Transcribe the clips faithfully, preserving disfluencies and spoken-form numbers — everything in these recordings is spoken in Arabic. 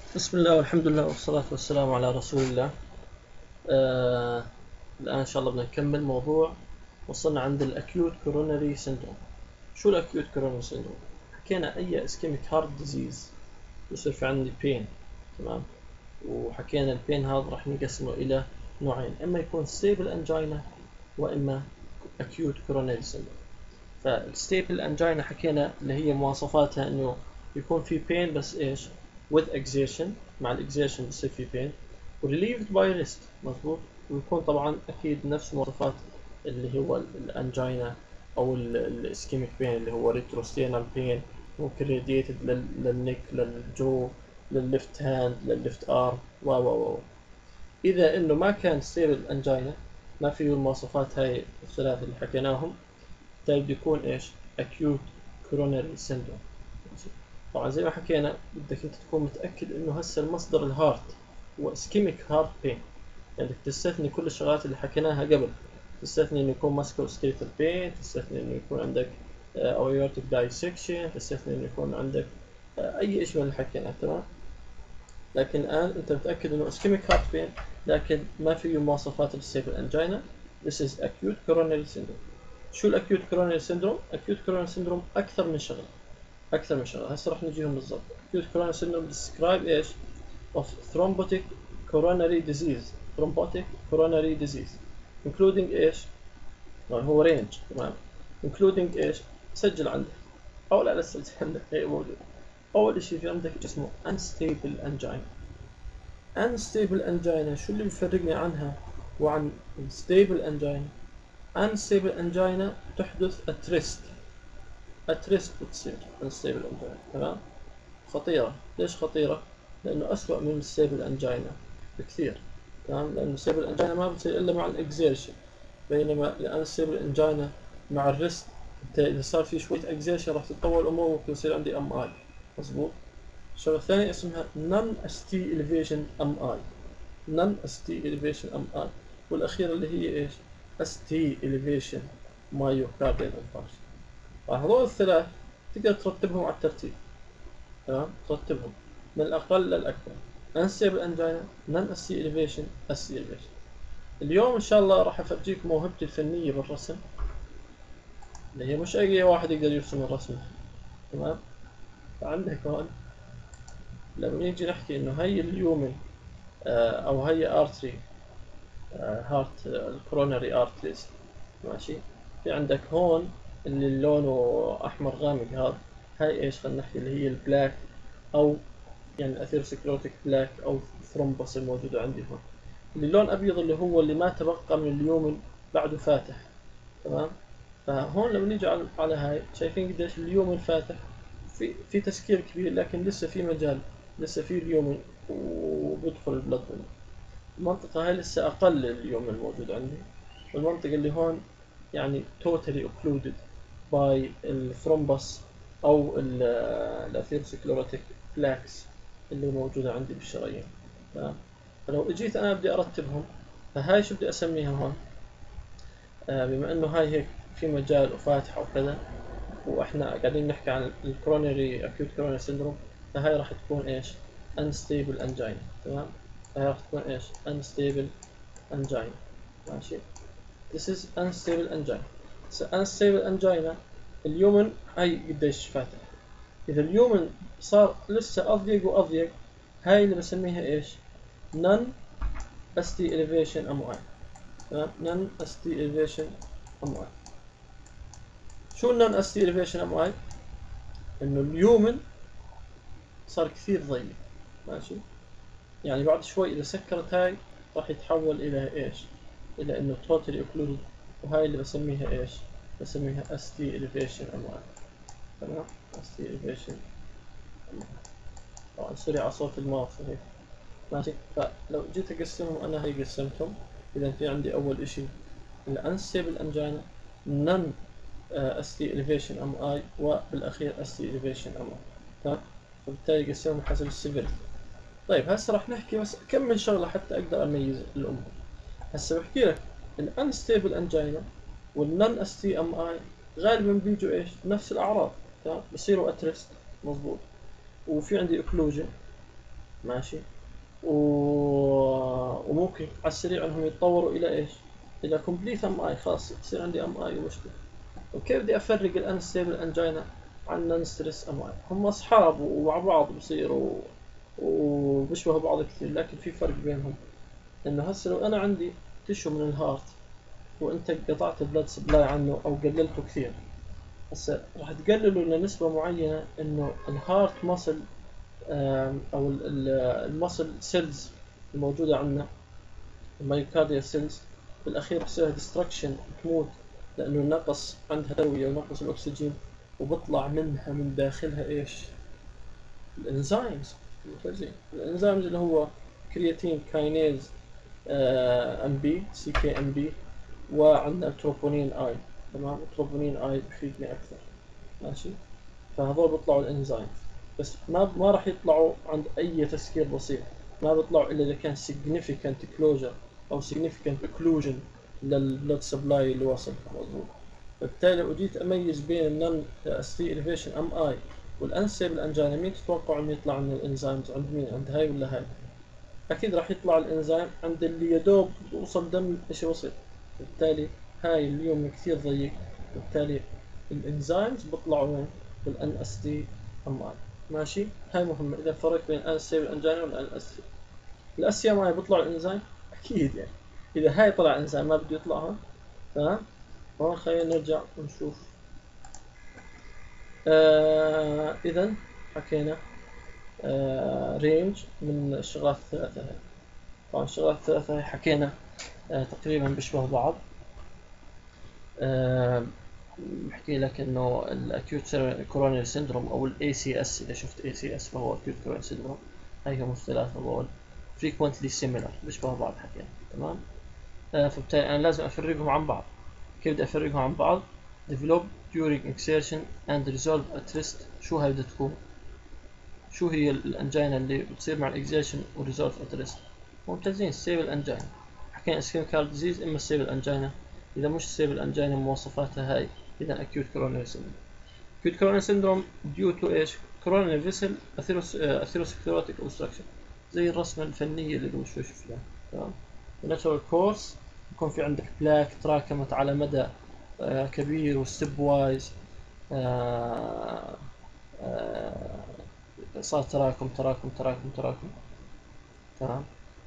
بسم الله والحمد لله والصلاة والسلام على رسول الله. آه الآن إن شاء الله بدنا نكمل موضوع. وصلنا عند الأكيوت كوروناري سيندروم. شو الأكيوت كوروناري سيندروم؟ حكينا أي اسكيميك هارت ديزيز يصير في عندي بين، تمام؟ وحكينا البين هذا راح نقسمه إلى نوعين، إما يكون ستيبل أنجينا وإما أكيوت كوروناري سيندروم. فالستيبل أنجينا حكينا اللي هي مواصفاتها إنه يكون في بين بس إيش؟ with exertion، مع الاكزيشن بصير في بين، وريليفد باي ريست، مظبوط. ويكون طبعا اكيد نفس مواصفات اللي هو الانجينا او الاسكيميك بين اللي هو ريتروستينال بين، ممكن ريديتد للنك للجو للليفت هاند للليفت ارم و و و اذا انه ما كان ستيبل انجينا، ما فيه المواصفات هاي الثلاثه اللي حكيناهم، طيب يكون ايش؟ acute coronary syndrome. طبعا زي ما حكينا بدك انت تكون متأكد انه هسه المصدر الهارت هو اسكيميك هارت بين، يعني بدك تستثني كل الشغلات اللي حكيناها قبل، تستثني انه يكون ماسكو سكيلتال بين، تستثني انه يكون عندك اوريورتيك دايسكشن، تستثني انه يكون عندك اي شيء من اللي حكيناه، تمام. لكن الان انت متأكد انه اسكيميك هارت بين لكن ما فيه مواصفات الستيبل انجينا. This is acute coronary syndrome. شو الاكيوت كوروناري سيندروم؟ اكيوت كوروناري سيندروم اكثر من شغله، اكثر من شغله، هسه راح نجيهم بالضبط. acute coronary syndrome describe ايش؟ of thrombotic coronary disease thrombotic coronary disease including ايش؟ هو رينج، تمام. including ايش؟ سجل عندك او لا لا سجل عندك، هي موجود. اول شيء في عندك اسمه unstable angina. unstable angina شو اللي بيفرقني عنها وعن stable angina؟ unstable angina تحدث at rest at rest بتصير unstable angina، تمام. خطيرة. ليش خطيرة؟ لأنه أسوأ من الستيبل أنجينا بكثير، تمام. لأنه الستيبل أنجينا ما بتصير إلا مع الإكزيرشن، بينما لأن الستيبل أنجينا مع الريست إذا صار في شوية إكزيرشن راح تتطور الأمور وممكن يصير عندي أم آي، مظبوط. الشغلة الثانية اسمها non اس تي elevation أم آي non اس تي elevation أم آي والأخيرة اللي هي إيش؟ اس تي elevation myocardial infarction. هذول الثلاث تقدر ترتبهم على الترتيب، تمام. ترتبهم من الأقل للأكبر. unstable angina non S T elevation S T elevation. اليوم إن شاء الله راح أفرجيك موهبتي الفنية بالرسم، اللي هي مش أي واحد يقدر يرسم الرسم، تمام. فعندك هون لما نيجي نحكي إنه هي اليومن أو هي artery heart الكوروناري arteries، ماشي. في عندك هون اللي لونه أحمر غامق هذا، هاي إيش خلينا نحكي اللي هي البلاك أو يعني الاثيروسكليروتيك بلاك او ثرومبس الموجوده عندي هون. اللي لون ابيض اللي هو اللي ما تبقى من اليومن بعده فاتح، تمام. فهون لما نيجي على على هاي شايفين قديش اليومن فاتح، في في تسكير كبير لكن لسه في مجال، لسه في اليومن وبيدخل البلد. المنطقه هاي لسه اقل اليومن الموجود عندي، والمنطقه اللي هون يعني totally occluded by الثرومبس او الاثيروسكليروتيك بلاكس اللي موجودة عندي بالشرايين، تمام. فلو اجيت انا بدي ارتبهم، فهاي شو بدي اسميها هون؟ آه بما انه هاي هيك في مجال وفاتحة وكذا، واحنا قاعدين نحكي عن الكرونري اكيوت كرونري سيندروم، فهاي راح تكون ايش؟ unstable angina، تمام. فهاي راح تكون ايش؟ unstable angina، ماشي. this is unstable angina. so unstable angina اليومن هاي قديش فاتح، اذا اليومن صار لسه اضيق واضيق، هاي اللي بسميها ايش؟ non S T elevation أم آي، تمام. non S T elevation أم آي. شو non S T elevation أم آي؟ إنه اليومن صار كثير ضيق، ماشي. يعني بعد شوي إذا سكرت هاي راح يتحول إلى إيش؟ إلى إنه totally occluded، وهاي اللي بسميها إيش؟ بسميها S T elevation أم آي، تمام. S T elevation أم آي. طبعا سوري على صوت الماوس هيك، ماشي. فلو جيت أقسمهم أنا هي قسمتهم، إذا في عندي أول إشي الانستيبل انجينا non اس تي elevation ام اي، وبالاخير اس تي elevation ام اي، تمام. فبالتالي قسمهم حسب السيفيرتي. طيب هسه راح نحكي بس كم من شغله حتى اقدر اميز الامور. هسه بحكي لك الانستيبل انجينا والنون اس تي ام اي غالبا بيجوا ايش؟ نفس الاعراض، تمام. بصيروا اترست، مضبوط. وفي عندي اوكلوجن، ماشي. و... وممكن على السريع انهم يتطوروا الى ايش؟ الى كومبليت ام اي، خلاص يصير عندي ام اي ومشكله. وكيف بدي افرق الانستيبل انجينا عن نون ستريس ام اي؟ هم اصحاب ومع بعض بصيروا وبيشبهوا بعض كثير، لكن في فرق بينهم. انه هسه لو انا عندي تشو من الهارت وانت قطعت البلد سبلاي عنه او قللته كثير، هسه راح تقلله لنسبة معينة انه الهارت ماسل او الماسل سيلز الموجودة عندنا، المايوكارديال سيلز، بالاخير بصير ديستركشن، تموت لانه نقص عندها تروية ونقص الاكسجين، وبطلع منها من داخلها ايش؟ الانزيمز. الانزيمز اللي هو كرياتين كاينيز ام بي سي كي ام بي، وعندنا تروبونين اي. تمام، تروبونين اي بفيدني اكثر. ماشي. فهذول بيطلعوا الانزيم، بس ما ما راح يطلعوا عند اي تسكير بسيط، ما بيطلعوا الا اذا كان significant closure او significant occlusion للبلد سبلاي اللي وصل مضبوط. بالتالي لو جيت اميز بين النون استي اليفيشن ام اي والانستيبل انجينا، مين تتوقع انه يطلع عند الانزيمز؟ عند مين؟ عند هاي ولا هاي؟ اكيد راح يطلع الانزيم عند اللي يدوب وصل دم شيء بسيط. بالتالي هاي اليوم كثير ضيق، بالتالي الانزيمز بيطلعوا وين؟ بالان اس تي ام اي. ماشي. هاي مهمه، اذا فرق بين ان اس تي والانجينا والان اس تي. الاس تي ام اي بيطلع الانزيم اكيد، يعني اذا هاي طلع انزيم ما بده يطلع هون. تمام. هون خلينا نرجع ونشوف. آه اذا حكينا آه رينج من الشغلات الثلاثه هاي. طبعا الشغلات الثلاثه هاي حكينا آه تقريبا بيشبهوا بعض. آه بحكي لك انه الاكيوت كورونري سيندروم او الاي سي اس، اذا شفت اي سي اس فهو اكيوت كورونري سيندروم. هاي هم الثلاثه هذول frequently similar، بيشبهوا بعض حكينا. تمام. آه فبالتالي انا لازم افرقهم عن بعض. كيف بدي افرقهم عن بعض؟ develop during exertion and resolve at rest. شو هاي بدها تكون؟ شو هي الانجينا اللي بتصير مع الاكزيرشن وريزولف ات ريست؟ ممتازين. ستيبل انجينا. حكينا اسكيميكال ديزيز اما ستيبل انجينا، اذا مش ستيبل انجينا مواصفاتها هاي اذا اكيوت كورونري سيندروم. اكيوت كورونري سيندروم ديو تو ايش؟ كورونري فيسل اثيروسكليروتيك اوبستراكشن، زي الرسمه الفنيه اللي قبل شوي شفناها. تمام. الناتشورال كورس يكون في عندك بلاك تراكمت على مدى آه كبير وستيب وايز، آه آه صار تراكم تراكم تراكم تراكم. تمام.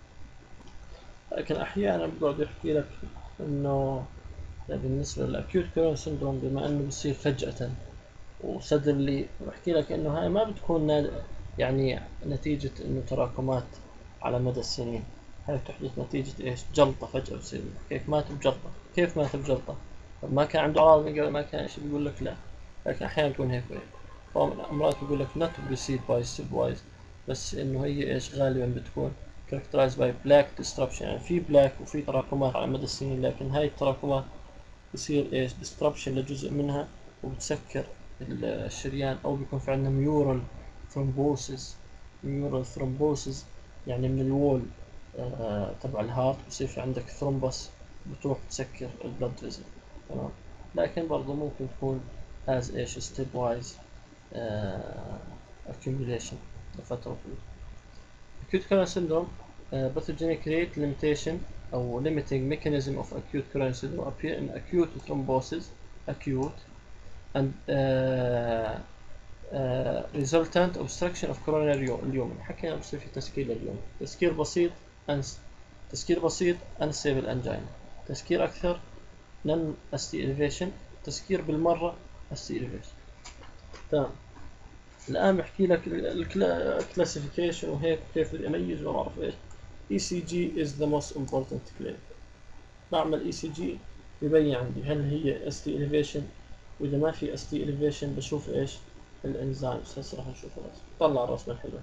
لكن احيانا بقعد يحكي لك انه بالنسبه للاكيوت كورونري سيندروم بما انه بصير فجاه وسدلي، بحكي لك انه هاي ما بتكون يعني نتيجه انه تراكمات على مدى السنين، هاي بتحدث نتيجه ايش؟ جلطه فجاه بتصير. كيف مات بجلطه؟ كيف مات بجلطه؟ طب ما كان عنده اعراض من قبل؟ ما كان شيء؟ بيقول لك لا. لكن احيانا تكون هيك وهيك. طبعا الامراض بيقول لك not proceed by stepwise، بس انه هي ايش غالبا بتكون characterized by black disruption، يعني في بلاك وفي تراكمات على مدى السنين، لكن هاي التراكمات بصير ايش؟ disruption لجزء منها وبتسكر الشريان، او بيكون في عندنا ميورال ثرومبوسيس. ميورال ثرومبوسيس يعني من الوول آه تبع الهارت بصير في عندك ثرومبس بتروح تسكر البلد فيزل. تمام. لكن برضه ممكن تكون as ايش step wise uh, accumulation لفترة طويلة. acute coronary syndrome uh, pathogenic rate limitation أو limiting mechanism of acute coronary syndrome appear in acute thrombosis acute and uh, uh, resultant obstruction of coronary lumen. حكينا بصير في تسكير لليوم، تسكير بسيط أنس تسكير بسيط unstable angina، تسكير أكثر non S T elevation، تسكير بالمرة S T elevation. تمام. الآن بحكي لك الكلاسيفيكيشن وهيك كيف بدي أميز وما أعرف إيش. E C G is the most important claim. بعمل E C G ببين عندي هل هي S T elevation، وإذا ما في S T elevation بشوف إيش الإنزيمز. هسه راح نشوف الرسم. طلع الرسمة الحلوة.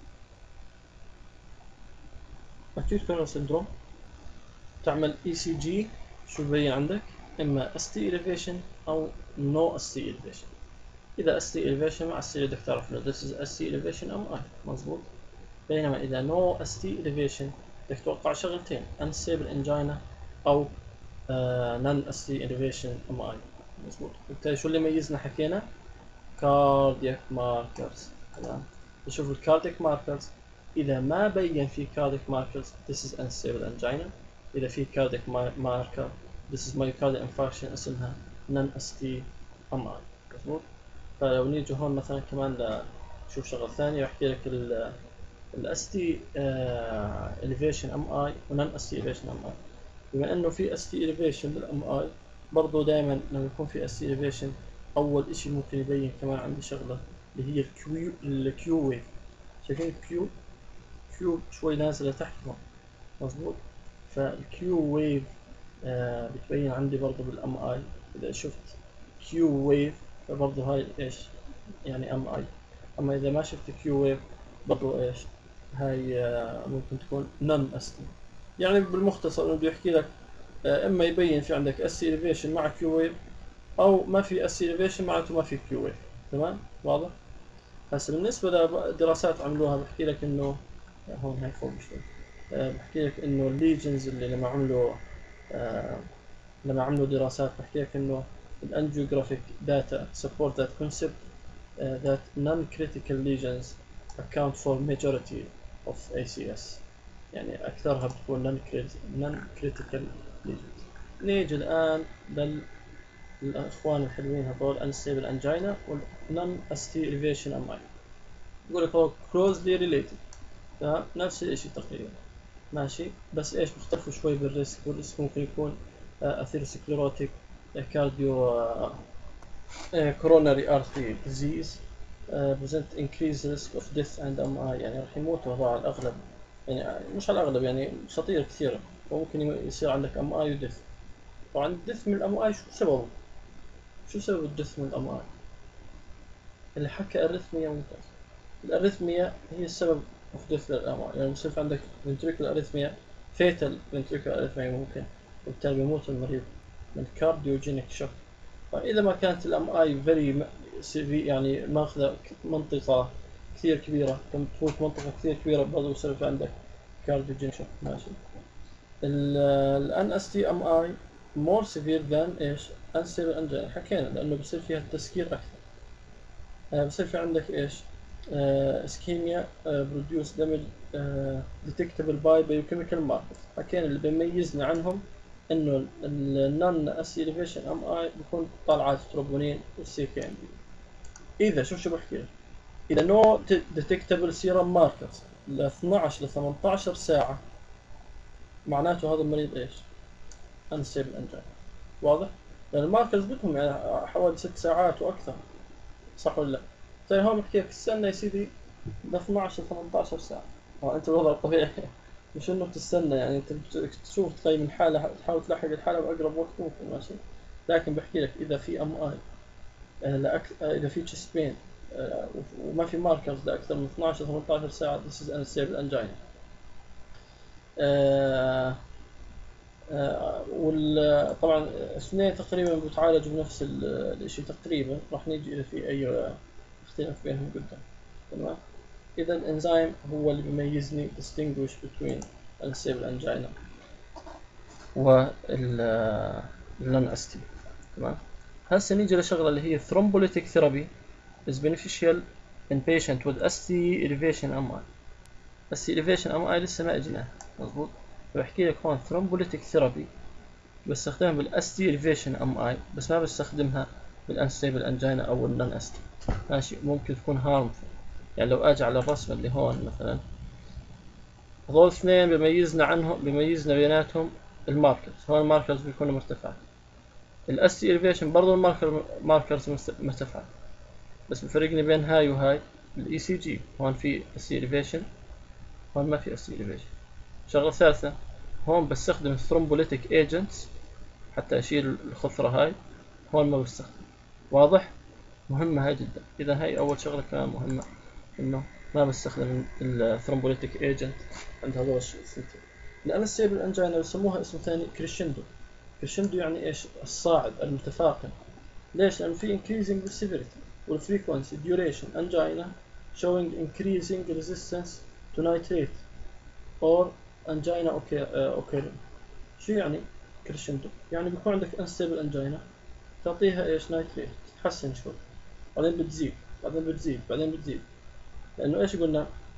acute coronary syndrome تعمل E C G، شو ببين عندك؟ إما S T elevation أو no S T elevation. إذا S T elevation مع S T بدك تعرف إنه this is S T elevation أم I، مظبوط. بينما إذا no S T elevation بدك توقع شغلتين unstable angina أو uh, non S T elevation أم I، مظبوط. بالتالي شو اللي ميزنا؟ حكينا cardiac markers. تمام. نشوف ال cardiac markers إذا ما بين في cardiac markers this is unstable angina. إذا في cardiac marker this is myocardial infarction اسمها non-S T M I. مظبوط. فلو نيجي هون مثلا كمان نشوف شغلة ثانية بحكي لك ال ال S T uh, elevation M I و non S T elevation M I. بما إنه في S T elevation بال M I برضو دائما لما يكون في S T elevation أول إشي ممكن يبين كمان عندي شغلة اللي هي الكيو الكيو ويف. شايفين الكيو كيو شوي نازلة تحت هون. مظبوط. فالكيو ويف آه بتبين عندي برضو بالام اي. اذا شفت كيو ويف فبرضو هاي ايش يعني ام اي. اما اذا ما شفت كيو ويف برضو ايش هاي آه ممكن تكون نون اس تي. يعني بالمختصر انه بده يحكي لك آه اما يبين في عندك اس اليفيشن مع كيو ويف او ما في اس اليفيشن معناته ما في كيو ويف. تمام واضح. هسه بالنسبة لدراسات عملوها بحكي لك انه هون هاي فوق شوي أه بحكي لك انه الليجنز اللي لما عملوا أه لما عملوا دراسات بحكي لك انه الانجيوغرافيك داتا support that concept uh, that non-critical lesions account for majority of A C S. يعني اكثرها بتكون non-critical lesions. نيجي الان للاخوان الحلوين هذول unstable angina وال non-S T elevation M I. يقول لك هو closely related. تمام نفس الاشي تقريبا. ماشي بس ايش بيختلفوا شوي بالريسك. والريسك ممكن يكون اثيروسكليروتيك كارديو coronary artery disease uh, present increased risk of death and M I. يعني راح يموتوا هذول على الاغلب. يعني مش على الاغلب يعني خطير كثير. وممكن يصير عندك M I و death. طبعا الدث من الام اي شو سببه؟ شو سبب الدث من الام اي؟ اللي حكى الارثميا ممتاز. الارثميا هي السبب of death للام اي. يعني بصير عندك ventricular arrhythmia fatal ventricular arrhythmia ممكن وبالتالي بيموت المريض من cardiogenic shock. فإذا ما كانت الام اي very يعني ماخذة منطقة كثير كبيرة كم تفوت منطقة كثير كبيرة برضه بصير في عندك cardiogenic shock. ماشي. ال N S T M I more severe than ايش؟ unstable angina. حكينا لأنه بصير فيها التسكير أكثر. آه بصير في عندك ايش؟ آه ischemia آه produce damage آه detectable by biochemical markers. حكينا اللي بيميزنا عنهم إنه ال non S T elevation M I بيكون طالعات تروبونين والسي كي ام بي. إذا شوف شو بحكي لك. إذا no detectable serum markers ل اثنعش ل ثمانية عشر ساعة معناته هذا المريض ايش؟ unstable angina. واضح؟ لأن الماركرز بدهم يعني حوالي ست ساعات وأكثر. صح ولا لا؟ طيب هون بحكي لك استنى يا سيدي ل اثنعش ل ثمانية عشر ساعة. اه أنت الوضع الطبيعي مش إنه تستنى يعني أنت تشوف تقيم الحالة تحاول تلحق الحالة بأقرب وقت ممكن. ماشي. لكن بحكي لك إذا في أم آي آه لأك... آه إذا في chest pain آه وما في ماركرز لأكثر من اثنعش ل ثمانية عشر ساعة this is unstable angina. آه آه وطبعا الاثنين تقريبا بتعالجوا بنفس الشيء تقريبا. راح نيجي اذا في اي اختلاف بينهم قدام. تمام. اذا الانزيم هو اللي بيميزني distinguish between unstable angina وال non S T. تمام. هسه نيجي لشغله اللي هي thrombolytic therapy is beneficial in patient with S T elevation M I. S T elevation M I لسه ما اجيناها. مظبوط. بحكي لك هون thrombolytic therapy بستخدمها بالاس تي elevation ام اي بس ما بستخدمها بالانستيبل انجينا او النون اس تي. ماشي. ممكن تكون هارمفul. يعني لو اجي على الرسمه اللي هون مثلا هذول اثنين بيميزنا عنهم بيميزنا بيناتهم الماركرز. هون الماركرز بيكونوا مرتفعات. الاس تي elevation برضه الماركر ماركرز مرتفعات بس بفرقني بين هاي وهاي الاي سي جي. هون في اس تي elevation هون ما في اس تي elevation. شغله ثالثه هون بستخدم الثرومبوليتيك ايجنتس حتى اشيل الخثرة هاي. هون ما بستخدم. واضح؟ مهمة هاي جدا. اذا هاي اول شغلة كمان مهمة انه ما بستخدم الثرومبوليتيك ايجنت عند هذول الثنتين. الانستيبل انجينا بسموها اسم ثاني كريشندو. كريشندو يعني ايش؟ الصاعد المتفاقم. ليش؟ لانه في increasing severity والfrequency duration angina showing increasing resistance to nitrate or angina occurring. شو يعني كريشندو؟ يعني بيكون عندك unstable angina تعطيها ايش؟ نايتريت تتحسن شوي بعدين بتزيد بعدين بتزيد بعدين بتزيد. لانه ايش قلنا؟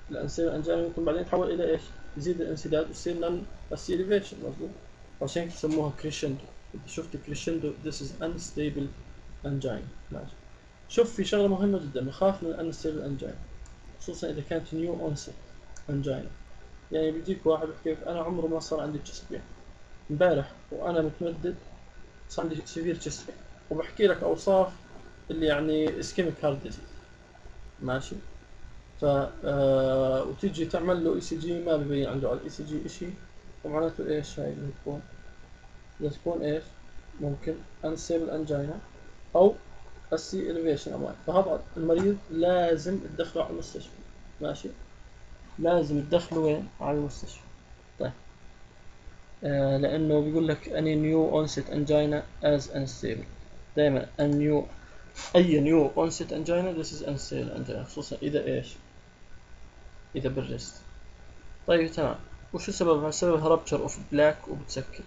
الانسيبل انجينا ممكن بعدين يتحول الى ايش؟ يزيد الانسداد ويصير نون اسيليفيشن. مظبوط. عشان يسموها كريشندو. انت شفت كريشندو this is unstable angina. ماشي. شوف في شغله مهمه جدا، نخاف من الانستيبل انجينا خصوصا اذا كانت نيو اونست انجينا. يعني بيجيك واحد بيحكي لك انا عمره ما صار عندي تشست بين، امبارح وانا متمدد صار عندي سيفير تشست بين، وبحكي لك اوصاف اللي يعني اسكيميك هارت ديزيز. ماشي. ف آه وتيجي تعمل له اي سي جي ما ببين عنده على الاي سي جي شيء، ومعناته ايش هاي اللي تكون؟ بدها تكون ايش؟ ممكن unstable angina او السي elevation أموال. فهذا المريض لازم تدخله على المستشفى. ماشي. لازم تدخله وين؟ على المستشفى. طيب آه لانه بيقول لك any new onset angina as unstable. دائما a new اي new onset angina this is unstable angina، خصوصا اذا ايش؟ اذا بالريست. طيب تمام. وشو سببها؟ سببها rupture of plaque وبتسكر.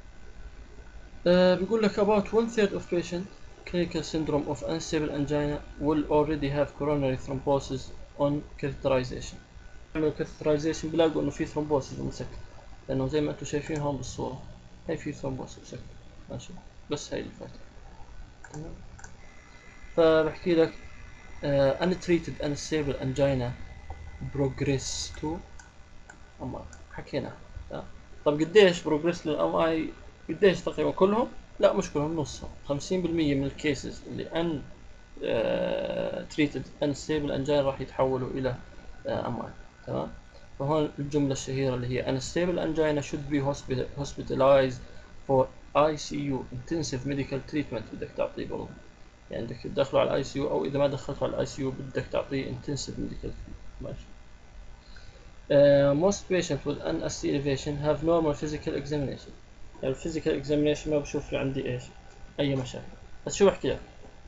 آه بيقول لك about one third of patient clinical syndrome of unstable angina will already have coronary thrombosis on catheterization. يعملوا catheterization بيلاقوا انه في thrombosis ومسكر، لانه زي ما انتم شايفين هون بالصورة هي في thrombosis وسكر. ماشي. بس هاي الفاتحة. تمام. فبحكي لك uh, untreated unstable angina progress to أم آي. حكينا. طب قديش بروجريس للأم آي؟ قديش تقريبا كلهم؟ لا مش كلهم، نصهم. خمسين بالمية من الكيسز اللي ان تريتد انستيبل انجينا راح يتحولوا الى ام اي. تمام. فهون الجملة الشهيرة اللي هي unstable angina should be hospitalized for آي سي يو intensive medical treatment. بدك تعطيه برضه، يعني بدك تدخله على الاي سي يو، او اذا ما دخلته على الاي سي يو بدك تعطيه intensive medical treatment. ماشي. Uh, most patients with an S T elevation have normal physical examination. يعني الفيزيكال examination ما بشوف لي عندي ايش اي مشاكل. بس شو بحكي لك؟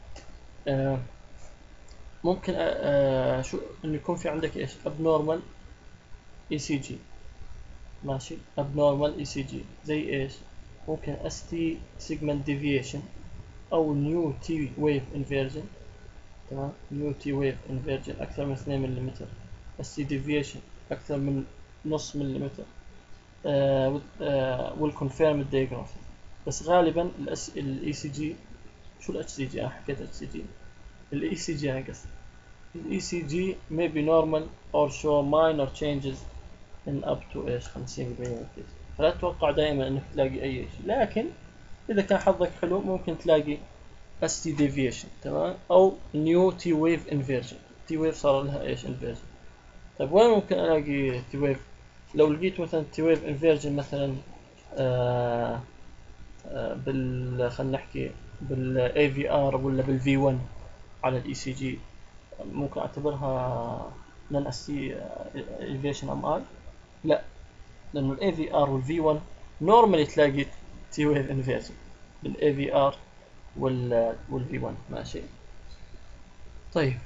آه ممكن آه شو انه يكون في عندك ايش؟ abnormal إي سي جي. ماشي. abnormal إي سي جي زي ايش؟ ممكن إس تي segment deviation او new T wave inversion. تمام. new T wave inversion اكثر من اثنين ملم. إس تي deviation اكثر من نص مليمتر. آه والكونفيرم الدياجراف. بس غالبا الاي سي جي، شو الاتش سي جي؟ انا حكيت اتش سي جي. الاي سي جي انا قصدي الاي سي جي may be normal or show minor changes in up to ايش خمسين بالمية من الكيس. فلا تتوقع دائما انك تلاقي اي شيء، لكن اذا كان حظك حلو ممكن تلاقي اس تي deviation. تمام. او new T wave inversion. T wave صار لها ايش؟ inversion. طيب وين ممكن الاقي T wave؟ لو لقيت مثلا T wave inversion مثلا آه آه بال خلينا نحكي بال إيه في آر ولا بال في ون على الاي سي جي، ممكن اعتبرها non S T elevation ام اي؟ لا، لانه الاي في ار والفي ون نورمالي تلاقي تي ويف انفيرجن بالاي في ار وال والفي ون. ماشي. طيب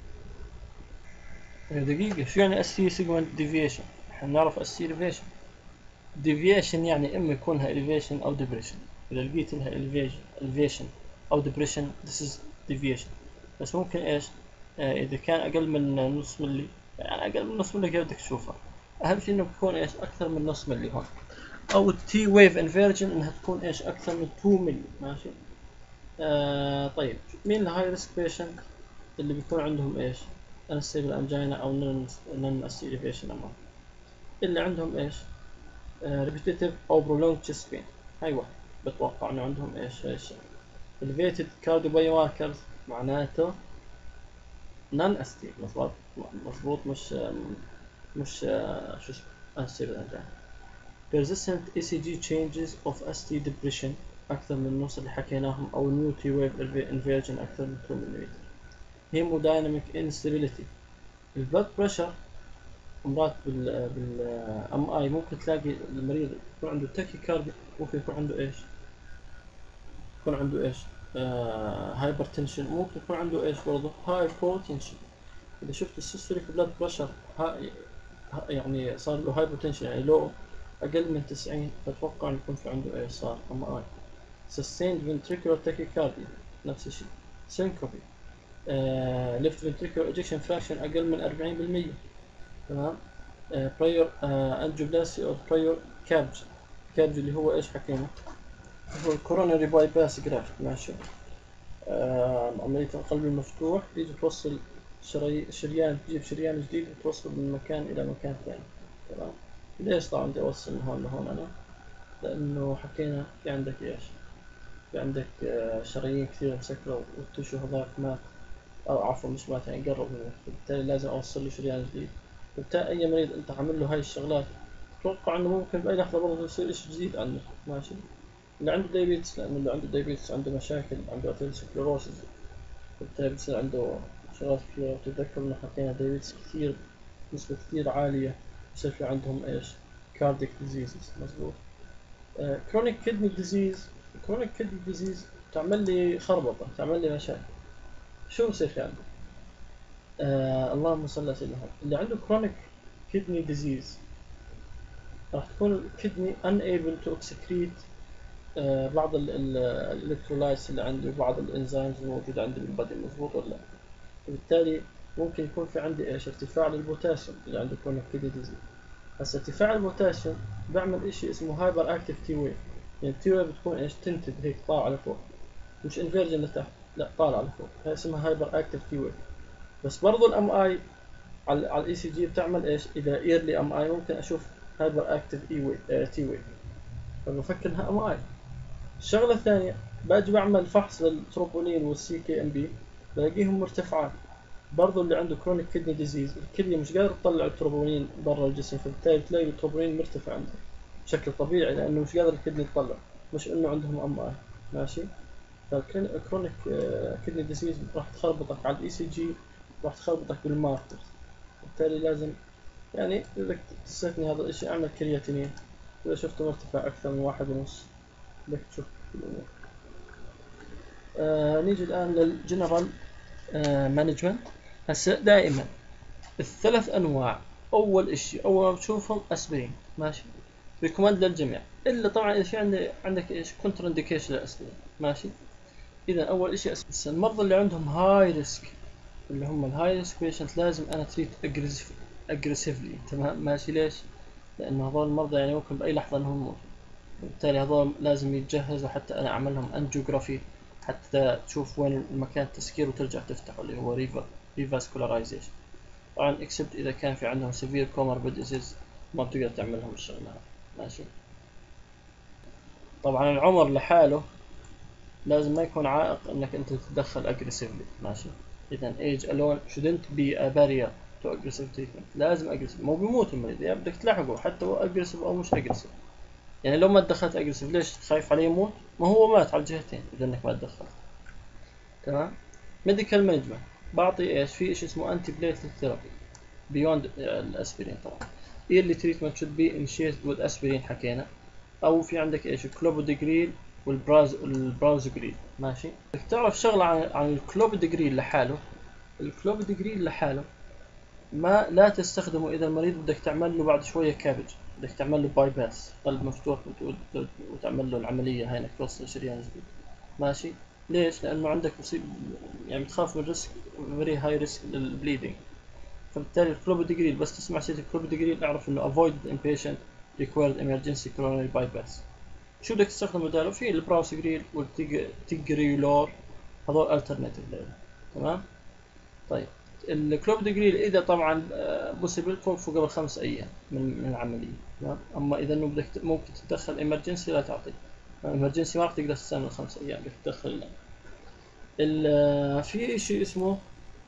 دقيقة، شو يعني اس تي سيجمنت ديفيشن؟ احنا نعرف اس تي اليفيشن. ديفيشن يعني اما يكونها اليفيشن او ديبريشن. اذا لقيت لها اليفيشن او ديبريشن this is deviation. بس ممكن ايش؟ آه اذا كان اقل من نص ملي، يعني اقل من نص ملي كيف بدك تشوفها؟ اهم شيء انه يكون ايش؟ اكثر من نص ملي هون. او التي ويف انفيرجن انها تكون ايش؟ اكثر من اثنين ملي. ماشي. آه طيب مين الهاي ريسك بيشنت اللي بيكون عندهم ايش؟ انستيبل انجينا او نون اس اليفيشن امر، اللي عندهم ايش؟ ريبيتيتيف او برولونج تشست بين. هاي واحد بتوقع انه عندهم ايش؟ هاي الشيء. الفيتد كارديو بايو ماركرز معناته نون اس تي. مظبوط مظبوط. مش مش شو اسمه انستيبل انجينا. persistent إي سي جي changes of إس تي depression أكثر من النص اللي حكيناهم، أو new T wave inversion أكثر من اثنين ملم. hemodynamic instability. البلد بريشر مرات بال بالام اي ممكن تلاقي المريض يكون عنده تاكيكارديا، ممكن يكون عنده ايش؟ يكون عنده ايش؟ آه هايبرتنشن. ممكن يكون عنده ايش برضه؟ هايبوتنشن. إذا شفت السيستوليك بلد بريشر يعني صار له هايبوتنشن، يعني لو أقل من تسعين، فتوقع إنه يكون في عنده إيش صار؟ أم آي. sustained ventricular tachycardia نفس الشيء. syncope. uh, left ventricular ejection fraction أقل من أربعين بالمية. تمام. برايور انجيوبلاسي او برايور كابج. كابج اللي هو ايش حكينا؟ هو الكوروناري باي باس جرافت. ماشي. آه عملية القلب المفتوح، تيجي توصل شري... شريان، تجيب شريان جديد وتوصل من مكان إلى مكان ثاني. تمام. ليش طبعا بدي أوصل من هون لهون أنا؟ لأنه حكينا في عندك إيش؟ في عندك آه شرايين كثير مسكرة والتشو هذاك مات، أو عفوا مش مات يعني قرب منه، فبالتالي لازم أوصل له شريان جديد. وبالتالي أي مريض أنت عامل له هاي الشغلات أتوقع إنه ممكن بأي لحظة برضه يصير إشي جديد عنده. ماشي. اللي عنده دايبيتس، لأنه اللي عنده دايبيتس عنده مشاكل، عنده أتيروسكليروسيس، بالتالي بصير عنده شغلات كثيرة. وتتذكر إنه حكينا دايبيتس كثير نسبة كثير عالية بصير في عندهم إيش؟ كارديك ديزيزز. مظبوط. كرونيك كيدني ديزيز. كرونيك كيدني ديزيز تعمل لي خربطة، تعمل لي مشاكل. شو بصير في عنده؟ آه اللهم صل على سيدنا محمد. اللي عنده كرونيك كيدني ديزيز راح تكون الكدني unable to excrete آه بعض الالكترولايتس اللي عنده، بعض الانزيمز الموجودة عندي بالبدن. مظبوط ولا لا؟ وبالتالي ممكن يكون في عندي ايش؟ ارتفاع للبوتاسيوم اللي عنده كرونيك كيدني ديزيز. هسا ارتفاع البوتاسيوم بيعمل اشي اسمه هايبر اكتيف تي ويف. يعني التي ويف بتكون ايش؟ تنتد هيك طالعة لفوق، مش انفيرجن لتحت، لا طالعة لفوق. هاي اسمها هايبر اكتيف تي ويف. بس برضو الام اي على على الاي سي جي بتعمل ايش؟ اذا ايرلي ام اي ممكن اشوف هايبر اكتيف اي ويف تي ويف، فبفكر انها ام اي. الشغلة الثانية، باجي بعمل فحص للتروبونين والسي كي ام بي بلاقيهم مرتفعات. برضو اللي عنده كرونيك كدني ديزيز الكلية مش قادر تطلع التروبونين برا الجسم، فبالتالي تلاقي التروبونين مرتفع عنده بشكل طبيعي لأنه مش قادر الكدني تطلع، مش إنه عندهم ام اي. ماشي. فالكرونيك كدني ديزيز راح تخربطك على الاي سي جي، راح تخربطك بالماركرز. بالتالي لازم يعني بدك تستثني هذا الاشي، اعمل كرياتينين اذا شفته مرتفع اكثر من واحد ونص بدك تشوف الامور. آه نيجي الان للجنرال آه مانجمنت. هسه دائما الثلاث انواع، اول اشي اول ما بتشوفهم اسبرين. ماشي. ريكومند للجميع، الا طبعا اذا في عندك عندك ايش؟ كونتر انديكيشن للاسبرين. ماشي. اذا اول اشي اسبرين. المرضى اللي عندهم هاي ريسك، اللي هم الهاي ريسك بيشنت، لازم انا تريت اجريسيفلي. تمام. ماشي. ليش؟ لانه هذول المرضى يعني ممكن باي لحظه انهم يموتوا، وبالتالي هذول لازم يتجهزوا حتى انا اعمل لهم انجيوغرافي حتى تشوف وين المكان التسكير وترجع تفتحه، اللي هو ريفا ريفاسكولارايزيشن. طبعا اكسبت اذا كان في عندهم سيفير كوموربيديزيز ما بتقدر تعمل لهم الشغله هذه. ماشي. طبعا العمر لحاله لازم ما يكون عائق انك انت تتدخل اجريسيفلي. ماشي. اذا age alone shouldn't be a barrier to aggressive treatment. لازم اجريسيف، مو بيموت المريض يعني بدك تلحقه حتى هو اجريسيف او مش اجريسيف. يعني لو ما تدخلت اجريسيف ليش خايف عليه يموت؟ ما هو مات على الجهتين اذا انك ما تدخلت. تمام. ميديكال مانجمنت بعطي ايش؟ في شيء اسمه انتي بليتلت ثيرابي بيوند الاسبرين. طبعا early treatment should be initiated with aspirin حكينا، او في عندك ايش؟ الكلوبيدوجريل والبراز البرازوجريل. ماشي. بدك تعرف شغله عن عن الكلوبيدوجريل لحاله. الكلوبيدوجريل لحاله ما لا تستخدمه اذا المريض بدك تعمل له بعد شويه كابج، بدك تعمل له باي باس قلب مفتوح وتعمل له العمليه هاي انك توصل شريان جديد. ماشي. ليش؟ لانه عندك مصيب يعني بتخاف من ريسك، فيري هاي ريسك للبليدنج. فبالتالي الكلوبيدوجريل بس تسمع سيره الكلوبيدوجريل اعرف انه avoid inpatient required emergency coronary bypass. شو بدك تستخدم بداله؟ في البراوسجريل والتيجريولور، هذول alternative له. تمام. طيب الكلوبيدوجريل اذا طبعا بوسيبل توقفه قبل خمس ايام من من العمليه. تمام. اما اذا انه بدك ممكن تتدخل امرجنسي لا تعطي امرجنسي، ما راح تقدر تستنى خمس ايام بدك تدخل. ال في شيء اسمه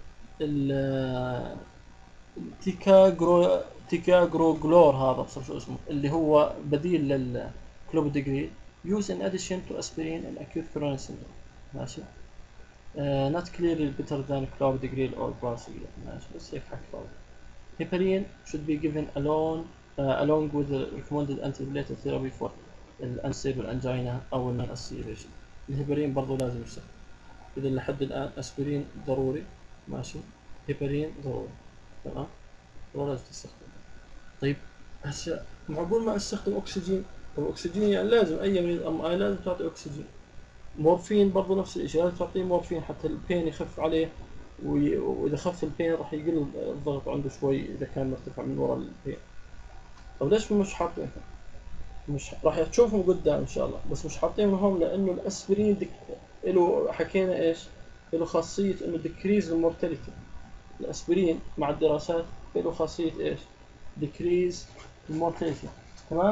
ال تيكاغرو تيكاغروجلور، هذا بصير شو اسمه، اللي هو بديل للكلوبيدوجريل used in addition to aspirin in acute coronary syndrome. ماشي. Uh, not clearly better than clopidogrel or prasugrel. ماشي. بس هيك حكي فاضي. heparin should be given alone uh, along with the recommended antiplatelet therapy for unstable angina او non aspiration. الهيبرين برضو لازم يستخدم. إذا لحد الآن أسبرين ضروري. ماشي. هيبرين ضروري. تمام. ضروري لازم تستخدم. طيب هسه معقول ما استخدم أكسجين؟ طب أكسجين يعني لازم أي مريض أم آي لازم تعطي أكسجين. مورفين برضو نفس الشيء، لازم تعطيه مورفين حتى البين يخف عليه واذا خف البين راح يقل الضغط عنده شوي اذا كان مرتفع من وراء البين. طب ليش مش حاطينهم؟ مش راح تشوفهم قدام ان شاء الله، بس مش حاطينهم هون لانه الاسبرين دك... له حكينا ايش؟ له خاصية انه ديكريز المورتاليتي. الاسبرين مع الدراسات له خاصية ايش؟ ديكريز المورتاليتي، تمام؟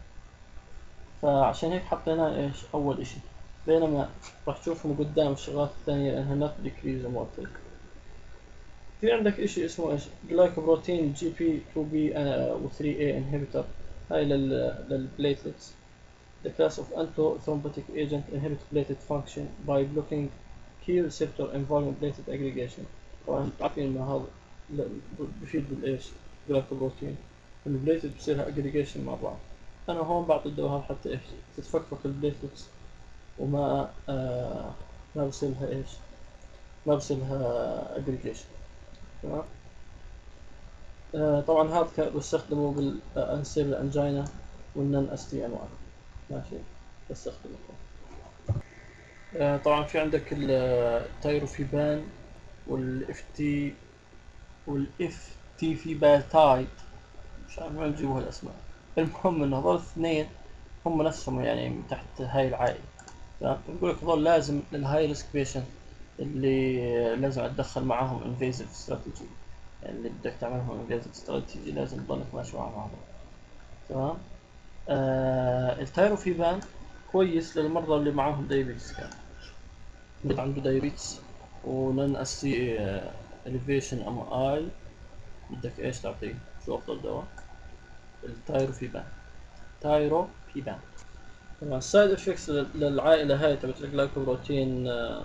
فعشان هيك حطيناه ايش؟ اول اشي، بينما راح تشوفهم قدام الشغلات الثانية لانها not decrease المورتاليتي. في عندك اشي اسمه ايش؟ جلايكوبروتين جي بي تو بي و ثري إيه inhibitor. هاي لل للبليتلتس. The class of antithrombotic agent inhibit platelet function by blocking key receptor involving platelet aggregation. طبعا عارفين انه هذا بفيد بالايش؟ جلايكوبروتين. البليتلت بصيرها aggregation مع بعض. انا هون بعطي الدواء هذا حتى ايش؟ تتفكك البليتلتس وما آه ما بصيرها ايش؟ ما بصيرها aggregation. تمام؟ آه طبعا هذا بستخدمه بالانسيبل انجينا والنن اس تي انواع. ماشي، بستخدمه. آه طبعا في عندك التايروفيبان والاف تي والاف تي فيباتايد، مش عارف وين بجيبوا هالاسماء. المهم انه هذول الاثنين هم نفسهم يعني من تحت هاي العائلة. تمام؟ بقول لك هذول لازم للهاي ريسك بيشنت اللي لازم اتدخل معاهم انفيزيف استراتيجي، يعني اللي بدك تعملهم انفيزيف استراتيجي لازم تضلك ماشي معاهم. تمام؟ آه التايروفيبان كويس للمرضى اللي معاهم دايابيتس، كان اللي عنده دايابيتس ونن اس سي اليفيشن ام اي، بدك ايش تعطيه؟ شو افضل دواء؟ التايروفيبان. تايروفيبان. طبعا السايد افكتس للعائله هاي تبعت الجلايكوبروتين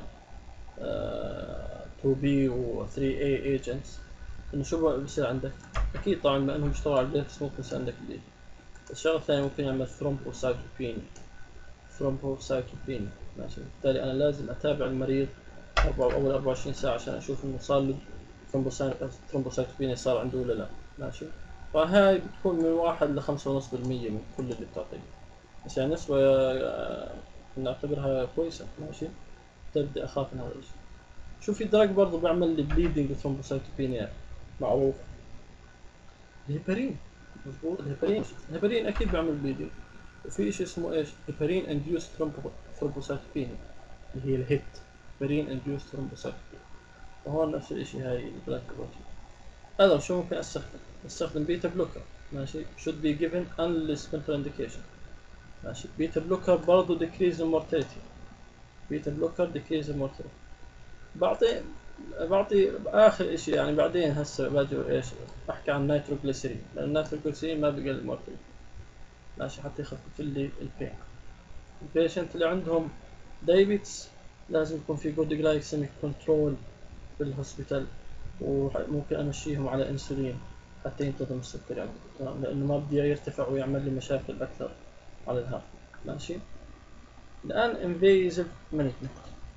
تو بي و ثري إيه ايجنتس، انه شو بصير عندك؟ اكيد طبعا بما انهم بيشتغلوا على البليتس ممكن يصير عندك اللي الشغله الثانيه ممكن يعمل ثرومبوسايتوبينيا. ثرومبوسايتوبينيا ماشي، بالتالي انا لازم اتابع المريض أربعة اول أربعة وعشرين ساعه عشان اشوف انه صار له ثرومبوسايتوبينيا صار عنده ولا لا. ماشي، فهاي بتكون من واحد لخمسة ونص بالمية من كل اللي بتعطيه، بس يعني نسبة نعتبرها كويسة. ماشي، تبدأ أخاف من هذا الشيء. شوف في دراج برضه بيعمل لي بليدنج ثرومبوسايتوبينيا معروف، الهيبارين. مظبوط، الهيبارين الهيبارين أكيد بيعمل بليدنج. وفي شيء اسمه إيش؟ هيبارين انديوس ثرومبوسايتوبينيا اللي هي الهيت، هيبارين انديوس ثرومبوسايتوبينيا. وهون نفس الشيء هاي الجلايكوبروتين. هذا شو ممكن أستخدم؟ أستخدم بيتا بلوكر. ماشي، should be given unless contraindication. ماشي، بيتا بلوكر برضه decrease المورتاليتي. بيتا بلوكر decrease المورتاليتي. بعطي بعطي اخر اشي يعني بعدين هسه باجي ايش احكي عن نيتروجليسيرين، لان النيتروجليسيرين ما بقل المورتاليتي. ماشي، حتى يخفف لي البين. البيشنت اللي عندهم دايبيتس لازم يكون في جود جلايكسيميك كنترول في الهوسبيتال، وممكن امشيهم على انسولين حتى ينتظم السكر يعني، لانه ما بدي يرتفع ويعمل لي مشاكل اكثر على الهارت. ماشي، الان invasive management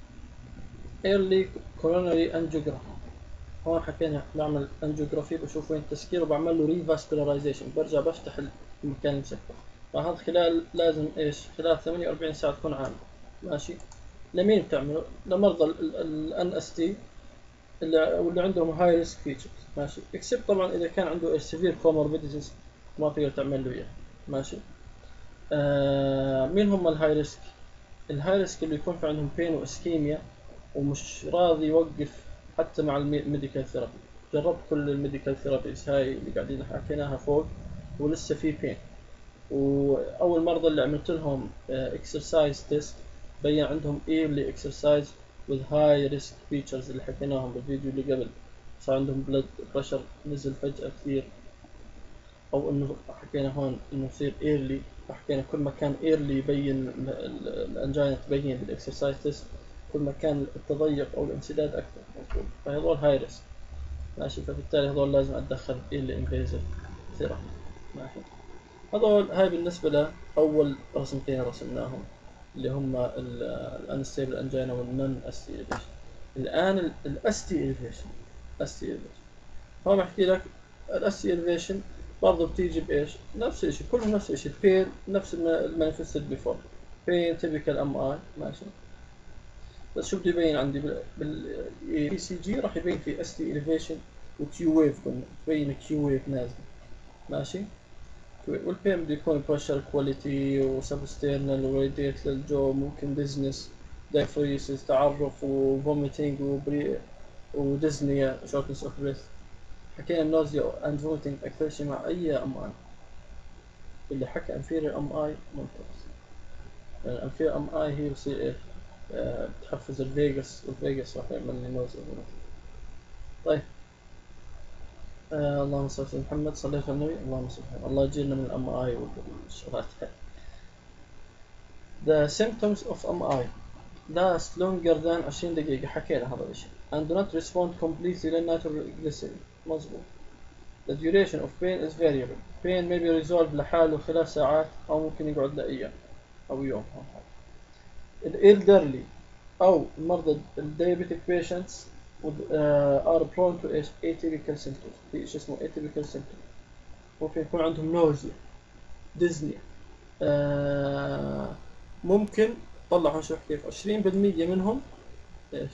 early coronary angiography. هون حكينا بعمل انجيوغرافي بشوف وين التسكير وبعمل له ريفاسكولاريزيشن، برجع بفتح المكان المسكر. فهذا خلال لازم ايش؟ خلال ثمانية وأربعين ساعة تكون عامل. ماشي، لمين بتعمله؟ لمرضى الان اس تي واللي عندهم هاي ريسك فيتشرز. ماشي، اكسبت طبعا اذا كان عنده سيفير كوموربيديتيز ما تقدر تعمل له اياه. ماشي، آه مين هم الهاي ريسك؟ الهاي ريسك اللي يكون في عندهم بين واسكيميا ومش راضي يوقف حتى مع الميديكال ثيرابي. جربت كل الميديكال ثيرابيز هاي اللي قاعدين حكيناها فوق ولسه في بين. واول مرضى اللي عملت لهم اكسرسايز تيست بين عندهم ايرلي اكسرسايز with high risk features اللي حكيناهم بالفيديو اللي قبل. صار عندهم بلد بريشر نزل فجأة كثير، او انه حكينا هون انه يصير ايرلي. حكينا كل ما كان ايرلي يبين الانجينا تبين بالاكسرسايز تيست كل ما كان التضيق او الانسداد اكثر. مظبوط، فهذول هاي ريسك. ماشي، فبالتالي هذول لازم اتدخل ايرلي انفيزيف ثيرابي. ماشي، هذول هاي بالنسبة لأول رسمتين رسمناهم اللي هم الانستيبل انجينا والنون استي إليفيشن. الآن الاستي إليفيشن. استي إليفيشن هون بحكي لك الاستي إليفيشن برضه بتيجي بايش؟ نفس الشيء، كلهم نفس الشيء. بين نفس المانيفستد بيفور، بين تيبيكال ام اي. ماشي، بس شو بده يبين عندي بال اي سي جي راح يبين في اس تي اليفيشن وكيو ويف، قلنا تبين كيو ويف نازله ماشي. والبي ام بده يكون بريشر كواليتي وسبستيرنال وراديت للجو، ممكن بزنس دايفريسيس تعرف وفوميتنج وبري وديزنيا شورتنس اوف بريث. حكينا النوزيا اند فوميتنج اكثر شيء مع اي ام اي. اللي حكى انفيرير ام اي ممتاز، يعني الانفيرير ام اي هي بصير ايش؟ أه بتحفز الفيجاس، والفيجاس راح يعمل لي نوزيا. طيب آه اللهم صل على محمد، صليت على النبي، اللهم صل على الله يجينا من الام اي والشغلات. The symptoms of M I last longer than عشرين دقيقة، حكينا هذا الشيء. And do not respond completely للنيتروجليسيرين، مظبوط. The duration of pain is variable. Pain may be resolved لحاله خلال ساعات أو ممكن يقعد لأيام أو يوم. الإلدرلي أو المرضى الديابيتك patients uh, are prone to atypical symptoms. في شيء اسمه atypical symptoms. ممكن يكون عندهم نوزيا، ديزني، آه ممكن طلعوا نشوف كيف عشرين بالمية منهم ايش؟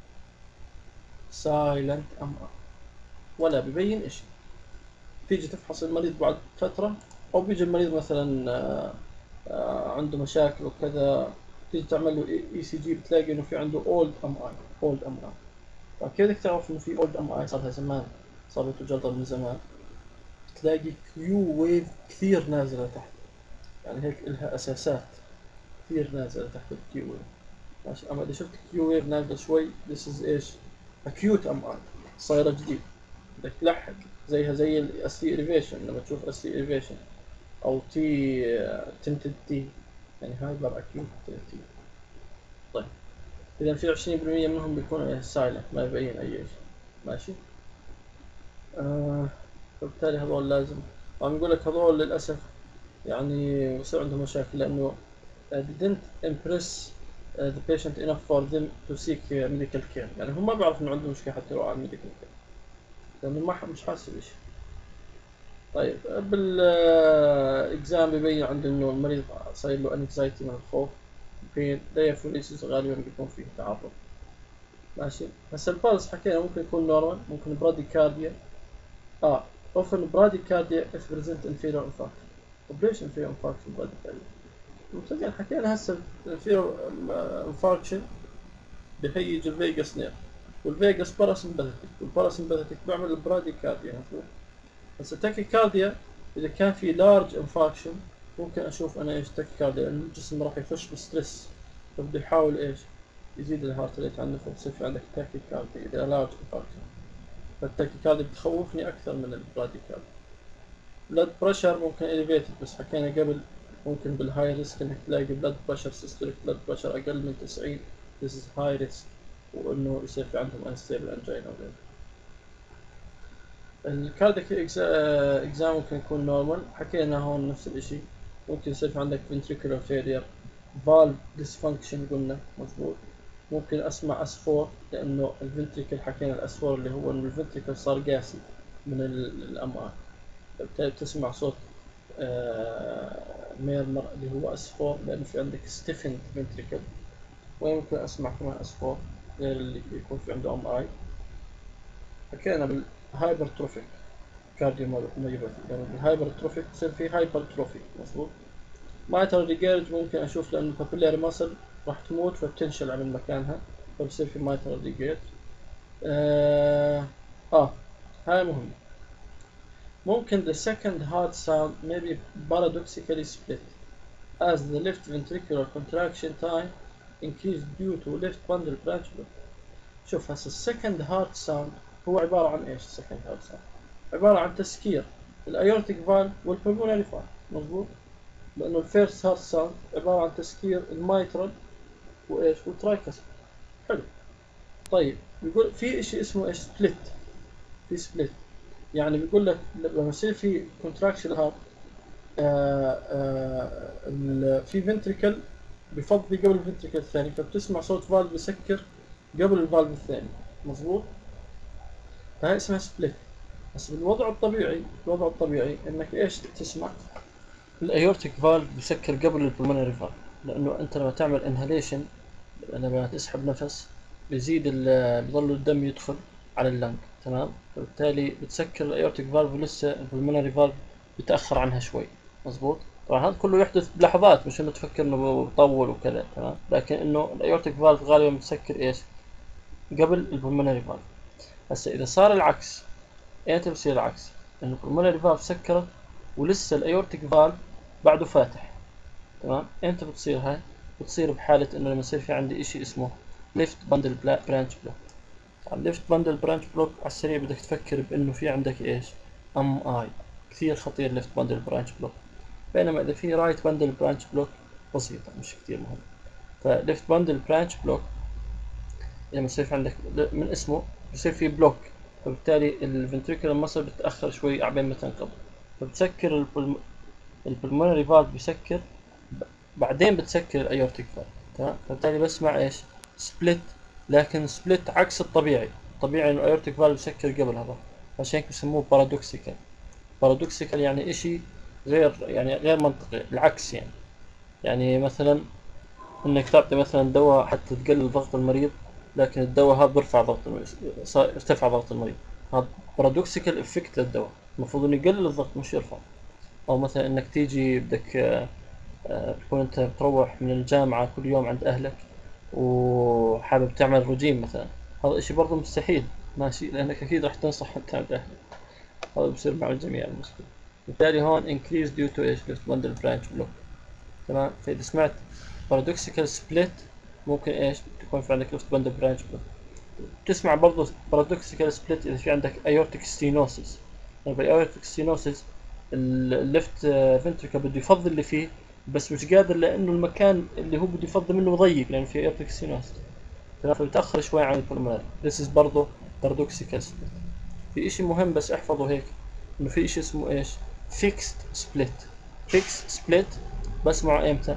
سايلنت ام ار، ولا ببين اشي. تيجي تفحص المريض بعد فترة، او بيجي المريض مثلا آه آه عنده مشاكل وكذا، تيجي تعمل له اي سي جي بتلاقي انه في عنده اولد ام اي. اولد ام اي فكيف بدك تعرف انه في اولد ام اي صار لها زمان، صارت جلطة من زمان؟ تلاقي كيو ويف كثير نازلة تحت، يعني هيك إلها أساسات كثير نازلة تحت الكيو ويف ماشي. أما إذا شفت كيو ويف نازلة شوي this is إيش؟ acute أم آي صايرة جديد، بدك تلحق زيها زي ال اس تي elevation. لما تشوف اس تي elevation أو تي tinted تي، يعني هايبر acute تي. طيب إذا في عشرين بالمية منهم بيكونوا سايلنت، ما يبين أي شيء ماشي. آه فبالتالي هذول لازم، عم يقول لك هذول للأسف يعني يصير عندهم مشاكل لأنه didn't impress the patient enough for them to seek medical care. يعني هم ما بيعرفوا إنه عندهم مشكلة حتى يروحوا على medical care لأنه ما مش حاسس بشيء. طيب بالإكزام بيبين عنده إنه المريض صاير له anxiety من الخوف، pain diaphoresis غالبا بيكون فيه تعرض ماشي. هسا البالس حكينا ممكن يكون نورمال، ممكن براديكارديا. اه often bradycardia if present inferior infarction. طب ليش inferior infarction bradycardia؟ ممكن حكينا هسه inferior infarction بهيج الفيجاس نيرف، والفيجاس باراسمباثيك، والباراسمباثيك بيعمل البراديكارديا مفهوم. هسه التاكيكارديا إذا كان في large infarction ممكن أشوف أنا إيش تاكيكارديا، لأن الجسم راح يخش بستريس، فبده يحاول إيش يزيد الهارت ريت عنده، فبصير في عندك تاكيكارديا إذا large infarction. فالتاكيكارديا بتخوفني أكثر من البراديكارديا. بلاد بريشر ممكن elevated، بس حكينا قبل ممكن بالهاي ريسك انك تلاقي بلاد بريشر سيستوليك بلاد بريشر اقل من تسعين، this is high risk، وانه يصير في عندهم unstable angina وغيره. الكاردياك اكزام ممكن يكون نورمال، حكينا هون نفس الاشي. ممكن يصير في عندك ventricular failure، valve dysfunction قلنا مضبوط. ممكن اسمع اسفور لانه الفنتريكل، حكينا الاسفور اللي هو انه الفنتريكل صار قاسي من الام ار، فبالتالي بتسمع صوت ميرمر اللي هو اسفور لانه في عندك stiffened ventricle. ويمكن اسمع كمان اسفور غير اللي يكون في عنده ام اي. حكينا بالهايبرتروفيك كارديوميوباثي، يعني بالهايبرتروفيك يصير في هايبرتروفي مظبوط. مايترال ريجيرج ممكن اشوف لانه البابيلاري ماسل راح تموت فبتنشل عن مكانها، فبصير في مايترال ريجيرج. آه, اه هاي مهمة. ممكن the second heart sound may be paradoxically split as the left ventricular contraction time increased due to left bundle branch block. شوف هسه السكند هارت ساوند هو عبارة عن ايش؟ السكند هارت ساوند عبارة عن تسكير الايورتيك فالف والبلمونري فالف مظبوط، لانه الفيرست هارت ساوند عبارة عن تسكير الميترال وايش والترايكاسبيد. حلو. طيب بيقول في اشي اسمه ايش؟ سبليت. في سبليت يعني بيقول لك لما يصير في كونتراكشن هارت في فنتريكل بفضي قبل الفنتريكل الثاني، فبتسمع صوت فالف بيسكر قبل الفالف الثاني مظبوط. فهي اسمها سبليت. بس بالوضع الطبيعي، الوضع الطبيعي انك ايش تسمع؟ الايورتيك فالف بيسكر قبل البلمونري فالف، لانه انت لما تعمل انهاليشن لما تسحب نفس بيزيد ال- بضل الدم يدخل على اللنج، تمام. فبالتالي بتسكر الايورتيك فالف، ولسه البلمونري فالف بتاخر عنها شوي. مزبوط. طبعا هذا كله يحدث بلحظات، مش انه تفكر انه بطول وكذا، تمام. لكن انه الايورتيك فالف غالبا بتسكر ايش؟ قبل البلمونري فالف. هسه اذا صار العكس، ايمتى بصير العكس؟ انه البلمونري فالف سكرت ولسه الايورتيك فالف بعده فاتح، تمام. امتى بتصير هاي؟ بتصير بحالة انه لما يصير في عندي اشي اسمه ليفت باندل برانش بلوك. الليفت باندل برانش بلوك على السريع بدك تفكر بانه في عندك ايش؟ ام اي. كثير خطير ليفت باندل برانش بلوك. بينما اذا في رايت باندل برانش بلوك بسيطة، مش كثير مهم. فليفت باندل برانش بلوك لما يصير في عندك من اسمه بصير في بلوك، فبالتالي الفنتريكولار ماسل بتأخر شوي عبين ما تنقبض، فبتسكر البلمونري فالف، بيسكر بعدين بتسكر الايورتيك فالف، تمام. فبالتالي بسمع ايش؟ سبليت. لكن سبليت عكس الطبيعي. الطبيعي انه الايورتيك فالف يسكر قبل هذا، عشان هيك بسموه بارادوكسيكال. بارادوكسيكال يعني اشي غير، يعني غير منطقي، العكس يعني. يعني مثلا انك تعطي مثلا دواء حتى تقلل ضغط المريض، لكن الدواء هذا بيرفع ضغط المريض، صار ارتفع ضغط المريض. هذا بارادوكسيكال افكت للدواء، المفروض انه يقلل الضغط مش يرفع. او مثلا انك تيجي بدك آه، آه، تكون انت بتروح من الجامعة كل يوم عند اهلك وحابب تعمل روجيم مثلا، هذا اشي برضه مستحيل، ماشي، لانك اكيد راح تنصح انت عند اهلك. هذا بصير مع الجميع المسلمين. بالتالي هون increase due to ايش؟ left bundle branch block، تمام. فاذا سمعت paradoxical split ممكن ايش؟ تكون في عندك left bundle branch block. تسمع برضه paradoxical split اذا في عندك aortic stenosis. يعني بالاورتيك ستينوسيس الليفت فنتريكل بده يفضي اللي فيه، بس مش قادر لانه المكان اللي هو بده يفضي منه ضيق، لانه في اورتيك ستينوسيس، فبتاخر شوي عن البلمونري. This is برضه paradoxical split. في اشي مهم بس احفظه هيك، انه في اشي اسمه ايش؟ fixed split. fixed split بسمعه امتى؟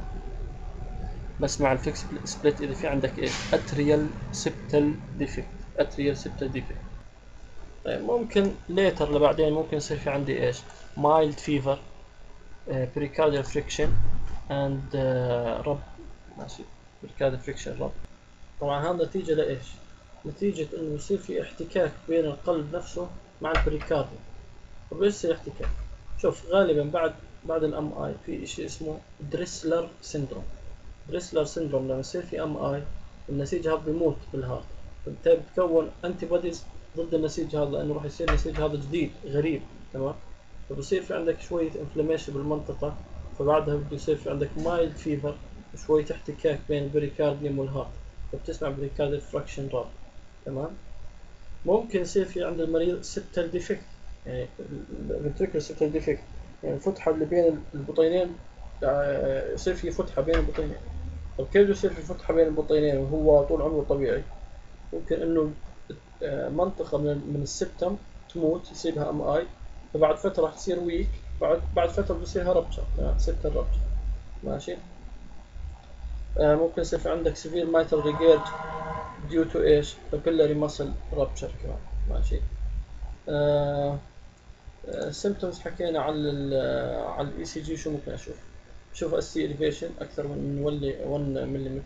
بسمع الفيكس سبليت اذا في عندك ايش؟ اتريال سبتال ديفكت. اتريال سبتال ديفكت. طيب ممكن ليتر لبعدين ممكن يصير في عندي ايش؟ mild fever, uh, pericardial friction and uh, رب. ماشي. pericardial friction رب. طبعا هذا نتيجة لايش؟ نتيجة انه يصير في احتكاك بين القلب نفسه مع البريكارديوم. طب ايش يصير احتكاك؟ شوف غالبا بعد بعد الام اي في اشي اسمه دريسلر سيندروم. دريسلر سيندروم لما يصير في ام اي النسيج هذا بيموت بالهارت، فبالتالي بتكون انتي بوديز ضد النسيج هذا، لانه راح يصير النسيج هذا جديد غريب، تمام. فبصير في عندك شوية انفلاميشن بالمنطقة، فبعدها بده يصير في عندك مايلد فيفر وشوية احتكاك بين البريكارديوم والهارت، فبتسمع بريكارديال فراكشن راب، تمام. ممكن يصير في عند المريض سبتال ديفكت، يعني الفنتريكولار سبتال ديفكت، يعني الفتحة اللي بين البطينين آه، يصير في فتحة بين البطينين. طب كيف يصير في فتحة بين البطينين وهو طول عمره طبيعي؟ ممكن انه آه، منطقة من من السبتم تموت، يصير لها ام اي، فبعد فترة راح تصير ويك، بعد بعد فترة بصيرها ربشة، سبتم ربشة، ماشي. آه، ممكن يصير في عندك سيفير مايتال ريجيرج ديو تو ايش؟ papillary muscle rupture كمان، ماشي. آه symptoms حكينا على ال على الاي سي جي. شو ممكن اشوف؟ بشوف اس تي elevation اكثر من واحد ملم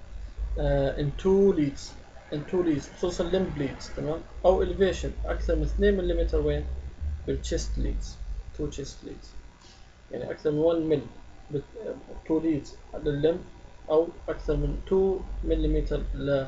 ان تو leads ان تو leads خصوصا limb bleeds، تمام. او elevation اكثر من اثنين ملم وين؟ بالchest leads، تو chest leads، يعني اكثر من واحد ملم تو leads لللم، او اكثر من اثنين ملم ل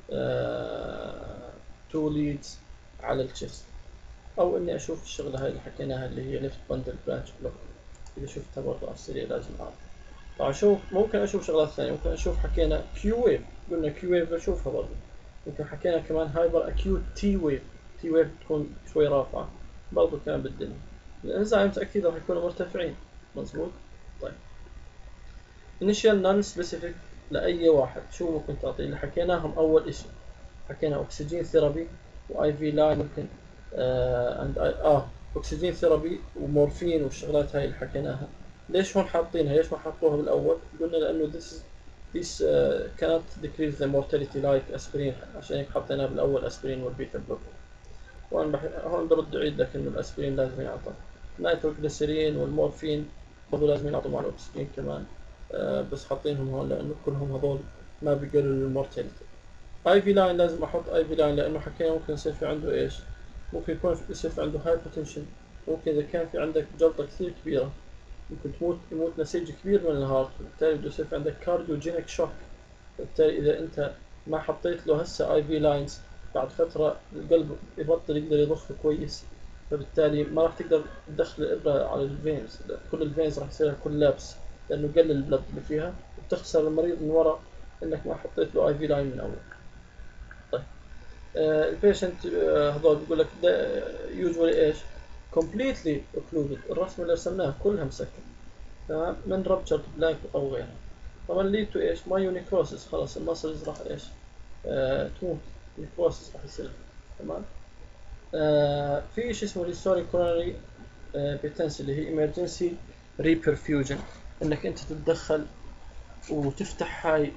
تو leads على الchest. او اني اشوف الشغله هاي اللي حكيناها اللي هي ليفت باندل برانش بلوك، اذا شفتها برضه على السريع لازم اعرف. طبعا شوف ممكن اشوف شغلات ثانيه، ممكن اشوف حكينا كيو ويف، قلنا كيو ويف بشوفها برضه. ممكن حكينا كمان هايبر اكيوت تي ويف، تي ويف تكون شوي رافعه برضه كان بالدنيا. الانزيمز اكيد راح يكونوا مرتفعين، مظبوط. طيب initial non specific لاي واحد شو ممكن تعطيه؟ اللي حكيناهم اول اشي حكينا اكسجين ثيرابي واي في لاين، ممكن آه عند اه اكسجين ثيرابي ومورفين والشغلات هاي اللي حكيناها. ليش هون حاطينها؟ ليش ما حطوها بالاول؟ قلنا لانه this this uh, cannot decrease the mortality like aspirin، عشان هيك حطيناها بالاول اسبرين والبيتا بلوكر. وهون بح... هون برد اعيد لك انه الاسبرين لازم ينعطى، نايتروجليسيرين والمورفين برضه لازم ينعطوا مع الاكسجين كمان. آه بس حاطينهم هون لانه كلهم هذول ما بيقلل المورتاليتي. اي في لاين لازم احط اي في لاين لانه حكينا ممكن يصير في عنده ايش؟ ممكن يكون يصير في عنده هايبوتنشن. ممكن اذا كان في عندك جلطه كثير كبيره ممكن تموت يموت نسيج كبير من الهارت، وبالتالي بده يصير في عندك كارديوجينيك شوك. بالتالي اذا انت ما حطيت له هسه اي في لاينز بعد فتره القلب يبطل يقدر يضخ كويس، فبالتالي ما راح تقدر تدخل الابره على الفينز، كل الفينز راح يصير كولابس لانه قلل البلد اللي فيها، وبتخسر المريض من ورا انك ما حطيت له اي في لاين من اول. طيب البيشنت هذول بيقول لك يوجوالي ايش؟ كومبليتلي اوكلودد، الرسمه اللي رسمناها كلها مسكره تمام من ربتشرد بلاك او غيرها. طبعا ليد تو ايش؟ مايو نيكروسس، خلاص المسلز راح ايش؟ آه تموت، نيكروسس راح يصير تمام. آه في شيء اسمه ريستوري كورونري بيتنسي اللي هي ايمرجنسي ريبرفيوجن، انك انت تتدخل وتفتح هاي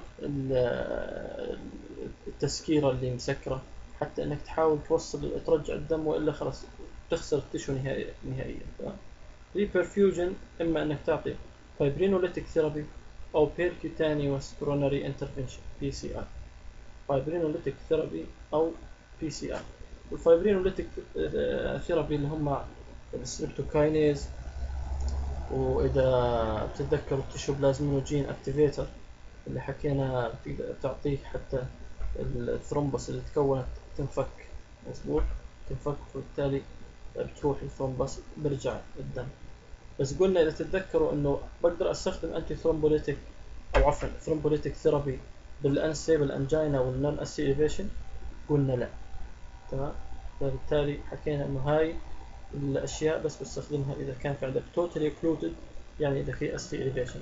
التسكيرة اللي مسكرة حتى انك تحاول توصل ترجع الدم، والا خلاص تخسر التشو نهائيا نهائيا. ريبرفيوجن اما انك تعطي فايبرينوليتيك ثيرابي او بيركيوتانيوس كوروناري انترفنشن بي سي ار. فايبرينوليتيك ثيرابي او بي سي ار. والفايبرينوليتيك ثيرابي اللي هم السيرتوكاينيز، واذا بتتذكروا التشو بلازمينوجين اكتيفيتر اللي حكينا بتعطيك حتى الثرومبس اللي تكونت تنفك، مظبوط، تنفك وبالتالي بتروح الثرومبس برجع الدم. بس قلنا اذا تتذكروا انه بقدر استخدم انتي ثرومبوليتيك او عفوا ثرومبوليتيك ثيرابي بالانستيبل انجينا والنون اسيليفيشن، قلنا لا تمام. فبالتالي حكينا انه هاي الاشياء بس بستخدمها اذا كان في عندك توتالي اوكلودد، يعني اذا في اس تي اليفيشن.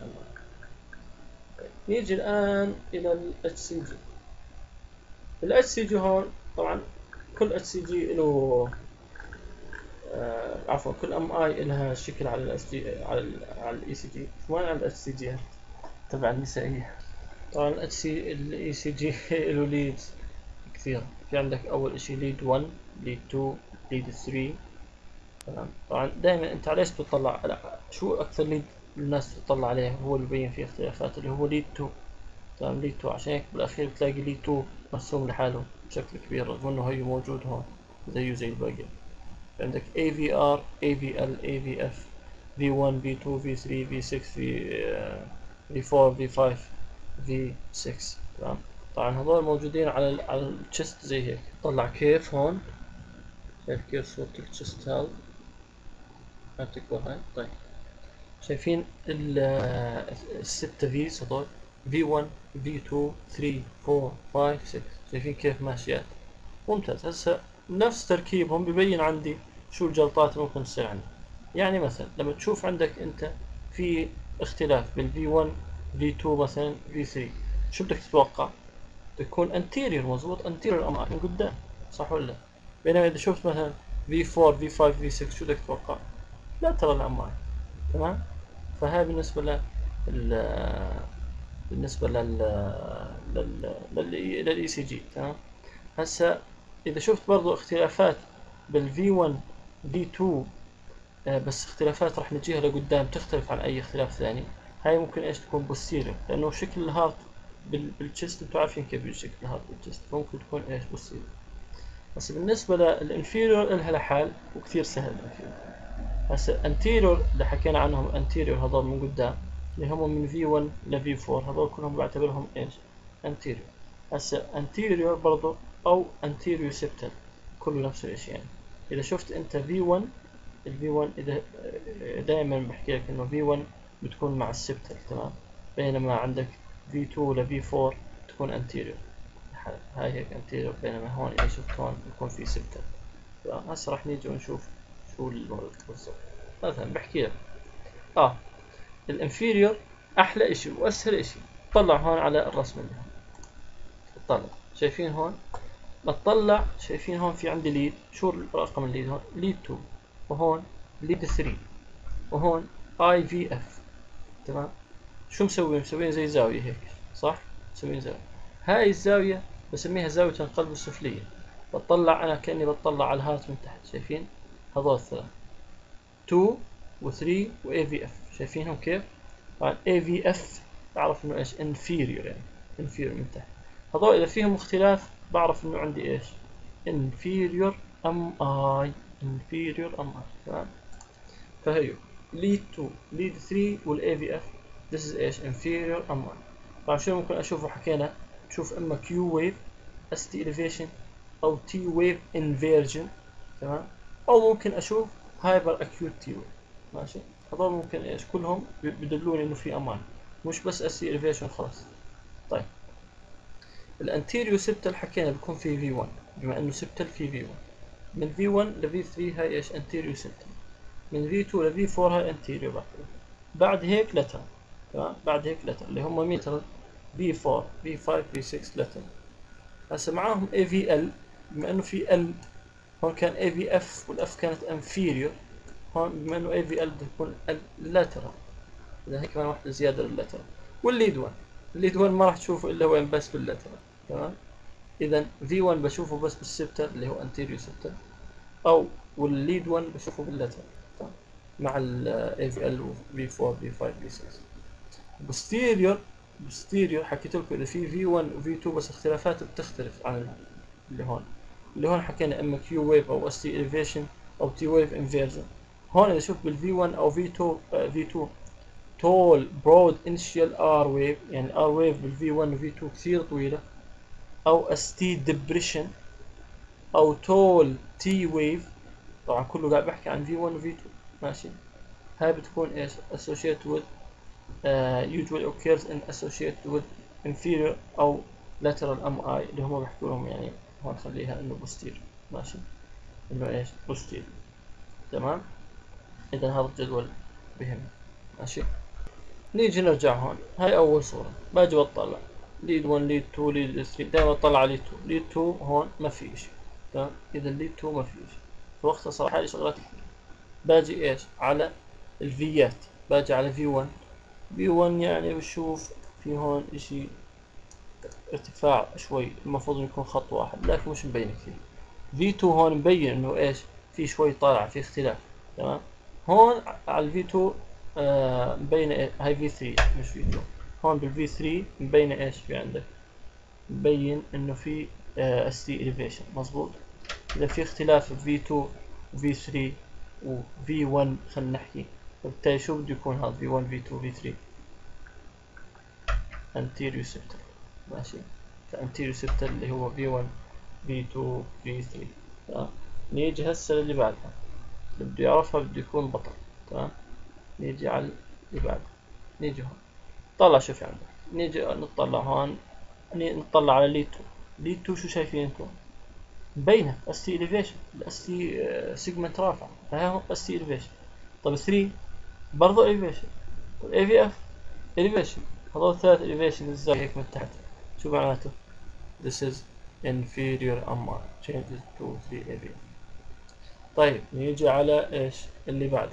نيجي الان الى الاتش سي جي. الاتش سي جي هون طبعا كل اتش سي جي له آه عفوا كل ام اي لها شكل على الاس جي على ال على الاي سي جي. وين على الاتش سي جي تبع النسائيه؟ طبعا الاتش سي الاي سي جي له ليدز كثير. في عندك اول اشي ليد واحد، ليد اثنين، ليد ثلاثة. تمام. طبعا دائما انت على ايش بتطلع؟ على شو اكثر ليد الناس بتطلع عليه هو اللي ببين فيه اختلافات، اللي هو ليد اثنين. تمام ليد اثنين، عشان هيك بالاخير بتلاقي ليد اثنين مرسوم لحاله بشكل كبير رغم انه هي موجود هون زيه زي الباقي. عندك إيه في آر، إيه في إل، إيه في إف، في واحد، في اثنين، في ثلاثة، في ستة، في في أربعة، في خمسة، في ستة. تمام. طبعا هذول موجودين على ال على التشست زي هيك. طلع كيف هون، شايف كيف صورة التشست هذا؟ ما بتكبر هاي. طيب شايفين الستة فيز هذول، في واحد، في اثنين، ثلاثة، أربعة، خمسة، ستة. شايفين كيف ماشيات؟ ممتاز. هسه نفس تركيبهم ببين عندي شو الجلطات اللي ممكن تصير عندي. يعني مثلا لما تشوف عندك انت في اختلاف بال في واحد، في اثنين مثلا، في ثلاثة، شو بدك تتوقع؟ تكون anterior، مظبوط، anterior ام من قدام، صح ولا؟ بينما اذا شفت مثلا في أربعة، في خمسة، في ستة، شو بدك تتوقع؟ لا ترى الام. تمام. فهاي بالنسبة لل بالنسبة لل لل للاي سي جي. تمام. هسه اذا شفت برضو اختلافات بالفي واحد، في اثنين، بس اختلافات راح نجيها لقدام تختلف عن اي اختلاف ثاني، هاي ممكن ايش تكون بوستيريور، لانه شكل الهارت بالتشست انتوا عارفين كيف شكل الهارت بالتشست، ممكن تكون ايش بوستيريور. بس بالنسبة للانفيريور لها لحال وكثير سهل الانفيريور. هسه انتيريور اللي حكينا عنهم انتيريور هذول من قدام اللي هم من في واحد ل في أربعة، هذول كلهم بعتبرهم ايش؟ انتيريور. هسه انتيريور برضو او anterior septal كله نفس الشيء. يعني اذا شفت انت في واحد، ال في واحد اذا دائما بحكي لك انه في واحد بتكون مع السبتل، تمام، بينما عندك في اثنين ل في أربعة تكون anterior، هاي هيك anterior، بينما هون اذا شفت هون بيكون في سبتل. هسه راح نيجي ونشوف شو الوضع بالضبط. مثلا بحكي لك اه الانفيريور احلى اشي واسهل اشي. طلع هون على الرسم اللي هون، طلع شايفين هون، بتطلع شايفين هون في عندي ليد، شو الرقم الليد هون؟ ليد اثنين، وهون ليد ثلاثة، وهون اي في اف. تمام. شو مسوي؟ مسويين زي زاوية هيك، صح؟ مسويين زاوية. هاي الزاوية بسميها زاوية القلب السفلية. بتطلع انا كأني بتطلع على الهارت من تحت، شايفين؟ هذول الثلاث، اثنين و ثلاثة و اي في اف، شايفينهم كيف؟ طبعا اي في اف بعرف انه ايش؟ انفيريور، يعني inferior من تحت. هذول إذا فيهم اختلاف بعرف إنه عندي إيش inferior أم I inferior أم I. تمام. فهيو lead two lead three وال إيه في إف this is إيش inferior أم I. طبعا شو ممكن أشوفه؟ حكينا تشوف إما Q wave S T elevation أو T wave inversion. تمام. أو ممكن أشوف hyper acute T wave. ماشي. هذول ممكن إيش كلهم بدلوني إنه في أمان، مش بس S T elevation خلاص. طيب الانتيريو سبتال حكينا بيكون في في واحد، بما إنه سبتال في في واحد. من في واحد ل في ثلاثة هاي إيش انتيريو سبتال. من في اثنين ل في أربعة هاي انتيريو بعد. بعد هيك لاترال. تمام. بعد هيك لاترال اللي هم مين؟ في أربعة في خمسة في ستة لاترال. هسه معاهم إيه في إل، بما إنه في L هون كان إيه في إف والإف كانت انفيريور، هون بما إنه إيه في إل بده يكون اللاترال. إذا هي كمان واحدة زيادة لللاترال. والليد واحد، الليد واحد ما راح تشوفه إلا وين؟ بس باللاترال. تمام. إذا في واحد بشوفه بس بالسبتال اللي هو انتيريو سبتال، أو والليد واحد بشوفه باللاترال. تمام. مع ال إيه في إل و في أربعة في خمسة في ستة. بوستيريور بوستيريور حكيت لكم إذا في في واحد و في اثنين بس اختلافات بتختلف عن اللي هون. اللي هون حكينا إما Q wave أو S T elevation أو T wave inversion. هون إذا شوف بال في واحد أو في اثنين في اثنين tall broad initial R wave، يعني R wave بال في واحد و في اثنين كثير طويلة، أو S T depression أو tall T wave. طبعا كله قاعد بحكي عن في واحد و في اثنين. ماشي. هاي بتكون إيش associated with uh, usually occurs in associated with inferior أو lateral M I اللي هم بيحكوا لهم، يعني هون خليها إنه posterior. ماشي. إنه إيش posterior. تمام. إذا هذا الجدول بهم. ماشي. نيجي نرجع هون. هاي أول صورة. باجي بطلع ليد واحد ليد اثنين ليد ثلاثة، دائما بطلع على ليد اثنين. ليد اثنين هون ما في إشي. تمام. إذا ليد اثنين ما في إشي. فوقتها صراحة هاي شغلات كثير. باجي إيش على الفيات. باجي على في واحد. في واحد يعني بشوف في هون إشي ارتفاع شوي، المفروض يكون خط واحد لكن مش مبين كثير. في اثنين هون مبين إنه إيش في شوي طالع، في اختلاف. تمام. هون على الفي اثنين آه مبينة إيه؟ هاي في ثلاثة مش في اثنين. هون بالفي ثلاثة مبينة إيش في عندك؟ مبين إنه في آه S T elevation. مظبوط. إذا في اختلاف في اثنين وفي ثلاثة وفي واحد خلينا نحكي، فبالتالي شو بده يكون هذا؟ في واحد في اثنين في ثلاثة anterior septal. ماشي. anterior septal اللي هو في واحد في اثنين في ثلاثة. تمام. نيجي هسه للي بعدها، اللي بده يعرفها بده يكون بطل. تمام. نيجي على اللي بعده. نيجي هون طلع شوف عندك. نيجي نطلع هون، نطلع على ليد اثنين. ليد اثنين شو شايفين انتم؟ مبينة S T elevation، ال S T segment رافع، فهي هون S T elevation. طب ثلاثة برضه elevation، وال إيه في إف elevation. هذول ثلاث elevation ازاي هيك من تحت؟ شو معناته؟ This is inferior M R changes to three إيه في إف. طيب نيجي على ايش اللي بعده.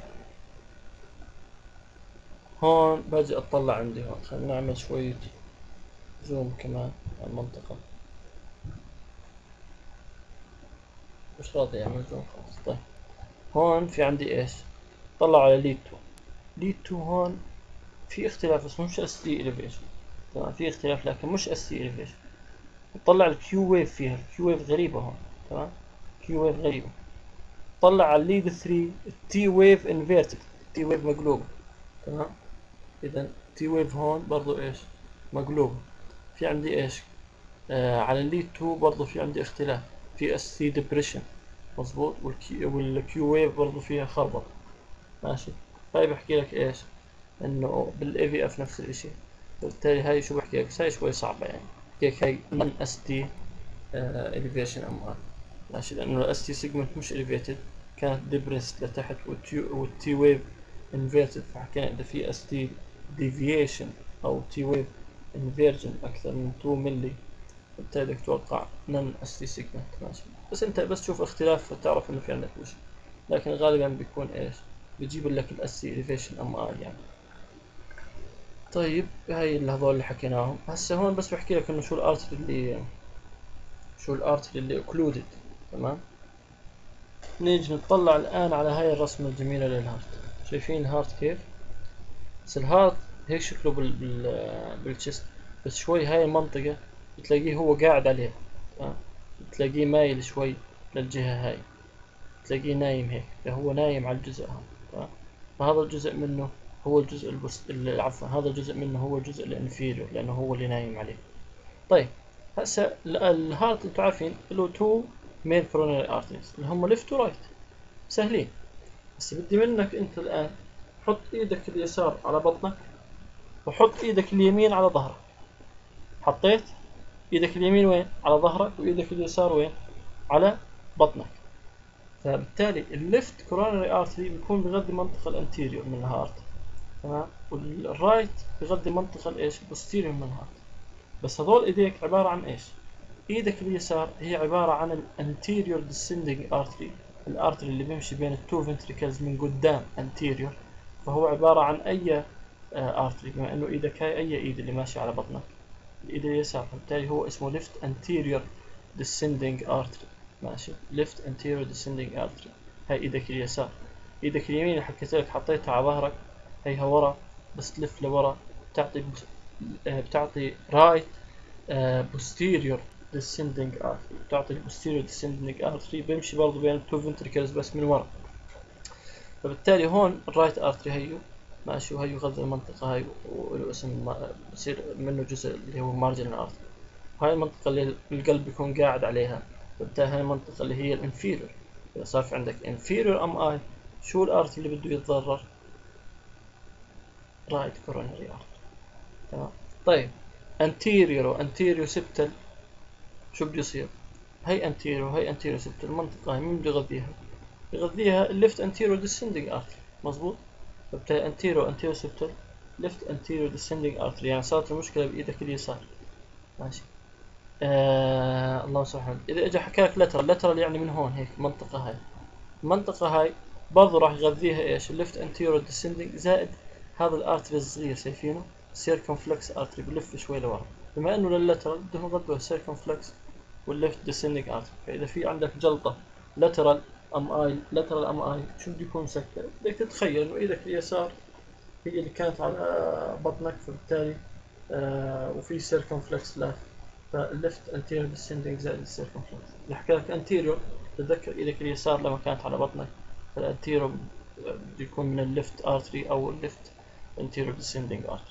هون باجي اطلع عندي هون، خلينا نعمل شوية زوم كمان على المنطقة. مش راضي يعمل زوم خلاص. طيب هون في عندي ايش؟ طلع على ليد اثنين. ليد اثنين هون في اختلاف بس مش S T elevation. تمام. في اختلاف لكن مش S T elevation. طلع الكيو ويف فيها، الكيو ويف غريبة هون. تمام. كيو ويف غريبة. طلع على الليد ثلاثة التي ويف انفيرتد، التي ويف مقلوبة. تمام. اذا تي ويف هون برضو ايش؟ مقلوبة. في عندي ايش؟ آه على الليد اثنين برضو في عندي اختلاف، في اس سي ديبريشن. مظبوط. والكيو والكيو ويف برضو فيها خربط. ماشي. هاي بحكي لك ايش؟ انه بالاي في اف نفس الاشي. بالتالي هاي شو بحكي لك؟ هاي شوي صعبة يعني. هيك هاي من اس تي elevation ام ار. ماشي. لانه الاس تي سيجمنت مش elevated، كانت ديبريست لتحت، والتي ويف انفيرتد، فحكينا اذا في اس تي deviation او تي ويف انفيرجن اكثر من اثنين ملي، بالتالي بدك تتوقع نون اس تي سيجمنت. ماشي. بس انت بس تشوف اختلاف فتعرف انه في عندك مشكلة، لكن غالبا بيكون ايش؟ بيجيب لك الاس تي elevation ام ار يعني. طيب هاي هذول اللي حكيناهم. هسه هون بس بحكي لك انه شو الارتري اللي شو الارتري اللي اوكلودد. تمام. نيجي نطلع الان على هاي الرسمة الجميلة للهارت. شايفين الهارت كيف؟ بس الهارت هيك شكله بال بال بالشست. بس شوي هاي المنطقة بتلاقيه هو قاعد عليها، تمام؟ بتلاقيه مايل شوي للجهة هاي، تلاقيه نايم هيك، فهو نايم على الجزء هذا، تمام؟ فهذا الجزء منه هو الجزء البس... عفوا هذا الجزء منه هو الجزء الانفيريور لأنه هو اللي نايم عليه. طيب هسه الهارت انتم عارفين له تو مين كورونري ارتريز اللي هم ليفت ورايت، سهلين. بس بدي منك انت الان حط ايدك اليسار على بطنك وحط ايدك اليمين على ظهرك. حطيت ايدك اليمين وين؟ على ظهرك، وايدك اليسار وين؟ على بطنك. فبالتالي الليفت كورونري ارتري بيكون بغذي منطقة الانتيريور من الهارت، تمام؟ والرايت بغذي منطقة الايش؟ البوستيريور من الهارت. بس هذول ايديك عبارة عن ايش؟ ايدك اليسار هي عبارة عن الانتيريور ديسندنج ارتري، الارتري اللي بيمشي بين التو فنتريكلز من قدام انتيريور. فهو عبارة عن اي ارتري، بما انه ايدك هاي اي ايد اللي ماشي على بطنك، الايد اليسار، فبالتالي هو اسمه left anterior descending artery. ماشي، left anterior descending artery. هاي ايدك اليسار. ايدك اليمين اللي حكيت لك حطيتها على ظهرك، هيها ورا، بس تلف لورا بتعطي بتعطي right uh, posterior descending artery، بتعطي posterior descending artery بيمشي برضه بين التو ventricles بس من ورا. فبالتالي هون الرايت ارتري هيو ماشي، وهي يغذي المنطقة هاي وله اسم بصير منه جزء اللي هو مارجنال ارتري. هاي المنطقة اللي القلب بيكون قاعد عليها، فبالتالي هاي المنطقة اللي هي الانفيريور. إذا صار في عندك inferior ام اي، شو الارتري اللي بده يتضرر؟ رايت كورونري ارتري، تمام؟ طيب anterior و anterior septal شو بده يصير؟ هي anterior وهي anterior septal، المنطقة هاي مين بده يغذيها؟ يغذيها الليفت anterior descending artery، مظبوط؟ فبالتالي anterior anterior septal left anterior descending artery، يعني صارت المشكلة بإيدك اليسار، ماشي. آه الله سبحانه. إذا إجا حكى لك lateral، lateral يعني من هون هيك المنطقة هاي، المنطقة هاي برضو راح يغذيها إيش؟ left anterior descending زائد هذا الارتري الصغير شايفينه؟ circumflex artery بلف شوي لورا، بما إنه لللاترال بدهم يغذوها circumflex والليفت descending artery. فإذا في عندك جلطة lateral ام اي lateral ام اي شو بده يكون مسكر؟ بدك تتخيل إنه إيدك اليسار هي اللي كانت على بطنك، فبالتالي آه وفي circumflex لف، فالليفت anterior descending زائد السيركمفلكس. اللي حكى لك anterior تذكر ايدك اليسار لما كانت على بطنك، فالانتيريور بده يكون من الليفت ارتري او الليفت anterior descending artery.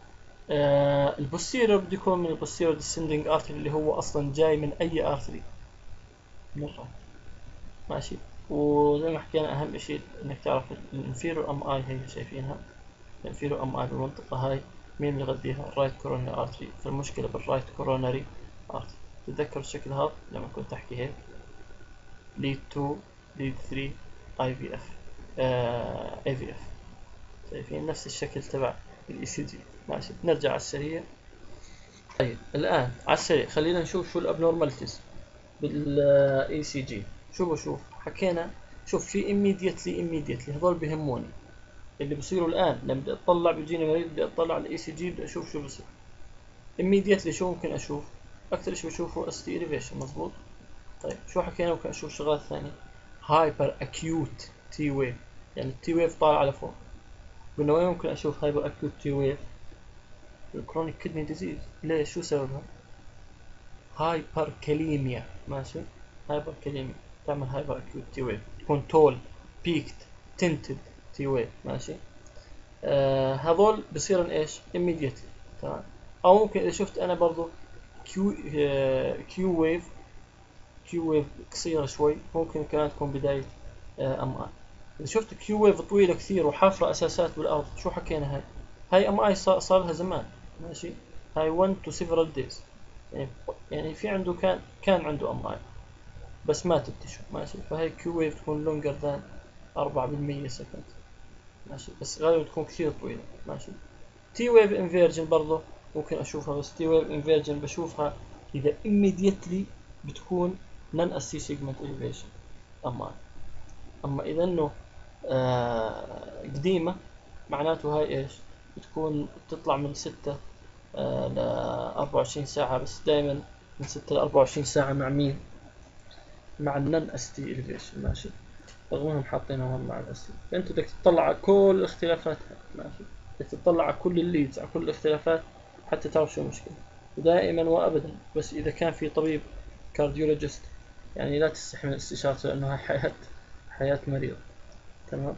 آه البوستيريور بده يكون من البوستيريور descending artery اللي هو اصلا جاي من اي ارتري من الرايت، ماشي. وزي ما حكينا اهم شيء انك تعرف الانفيرور ام اي، هي شايفينها الانفيرور ام اي بالمنطقة هاي مين اللي يغذيها؟ الرايت كورونري ارتري. فالمشكلة بالرايت كورونري ارتري. تتذكر الشكل هذا لما كنت احكي هيك ليد تو ليد ثري اي في اف اي في اف، شايفين نفس الشكل تبع الاي سي جي، ماشي. نرجع على السريع. طيب الان على السريع خلينا نشوف شو الابنورماليتيز بالاي سي جي. شو بشوف؟ حكينا شوف في immediately immediately هذول بيهموني اللي بصيروا الان لما بدي اطلع بيجيني مريض بدي اطلع على الاي سي جي بدي اشوف شو بصير. immediately شو ممكن اشوف؟ اكثر شيء بشوفه اس تي elevation، مظبوط. طيب شو حكينا ممكن اشوف شغلات ثانيه؟ هايبر اكيوت تي ويف، يعني التي ويف طالع على فوق. قلنا وين ممكن اشوف هايبر اكيوت تي ويف؟ الكرونيك كدني ديزيز. ليش؟ شو سببها؟ هايبر كاليميا، ماشي. هايبر كاليميا تعمل هايبر اكيوت تي ويف، تكون تول بيكت تنتد تي ويف، ماشي. آه هذول بصيرن ايش؟ immediately، تمام. او ممكن اذا شفت انا برضو كيو آه كيو ويف كيو ويف قصيرة شوي ممكن كمان تكون بداية آه ام اي. اذا شفت كيو ويف طويلة كثير وحافرة اساسات بالارض، شو حكينا هاي؟ هاي ام اي صار لها زمان، ماشي. هاي one to several days، يعني يعني في عنده كان كان عنده ام اي بس مات التشو، ماشي. فهي كيو ويف تكون لونجر ذان أربعة بالمية سكند، ماشي. بس غالبا تكون كثير طويلة، ماشي. تي ويف انفيرجن برضه ممكن اشوفها، بس تي ويف انفيرجن بشوفها اذا immediately بتكون non اس سي segment elevation اما اما اذا انه آه قديمة معناته هاي ايش؟ بتكون بتطلع من ستة آه ل أربعة وعشرين ساعة، بس دائما من ستة ل أربعة وعشرين ساعة مع مين؟ مع النون اس تي elevation، ماشي. رغم انهم حاطينها مع الاس تي، فانت بدك تطلع على كل الاختلافات، ماشي. بدك تطلع على كل الليدز، على كل الاختلافات حتى تعرف شو المشكلة. ودائما وأبدا بس إذا كان في طبيب كارديولوجيست يعني لا تستحي من استشارته، لأنه هاي حياة حياة مريض. تمام.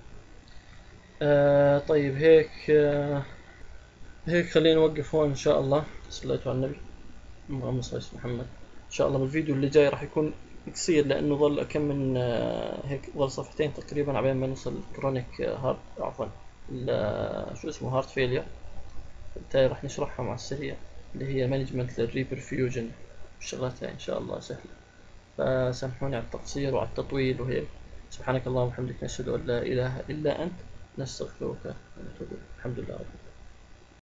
آه طيب هيك آه هيك خلينا نوقف هون إن شاء الله. صليتوا على النبي اللهم صل على محمد. إن شاء الله بالفيديو اللي جاي راح يكون قصير، لأنه ظل كم من آه هيك ظل صفحتين تقريبا عبين ما نوصل كرونيك هارت، عفوا شو اسمه هارت فيلير. بالتالي راح نشرحها مع السريع، اللي هي مانجمنت للريبرفيوجن والشغلات هاي إن شاء الله سهلة. فسامحوني على التقصير وعلى التطويل وهيك. سبحانك اللهم وبحمدك، نشهد أن لا إله إلا أنت، نستغفرك ونتوب إليك. الحمد لله رب العالمين.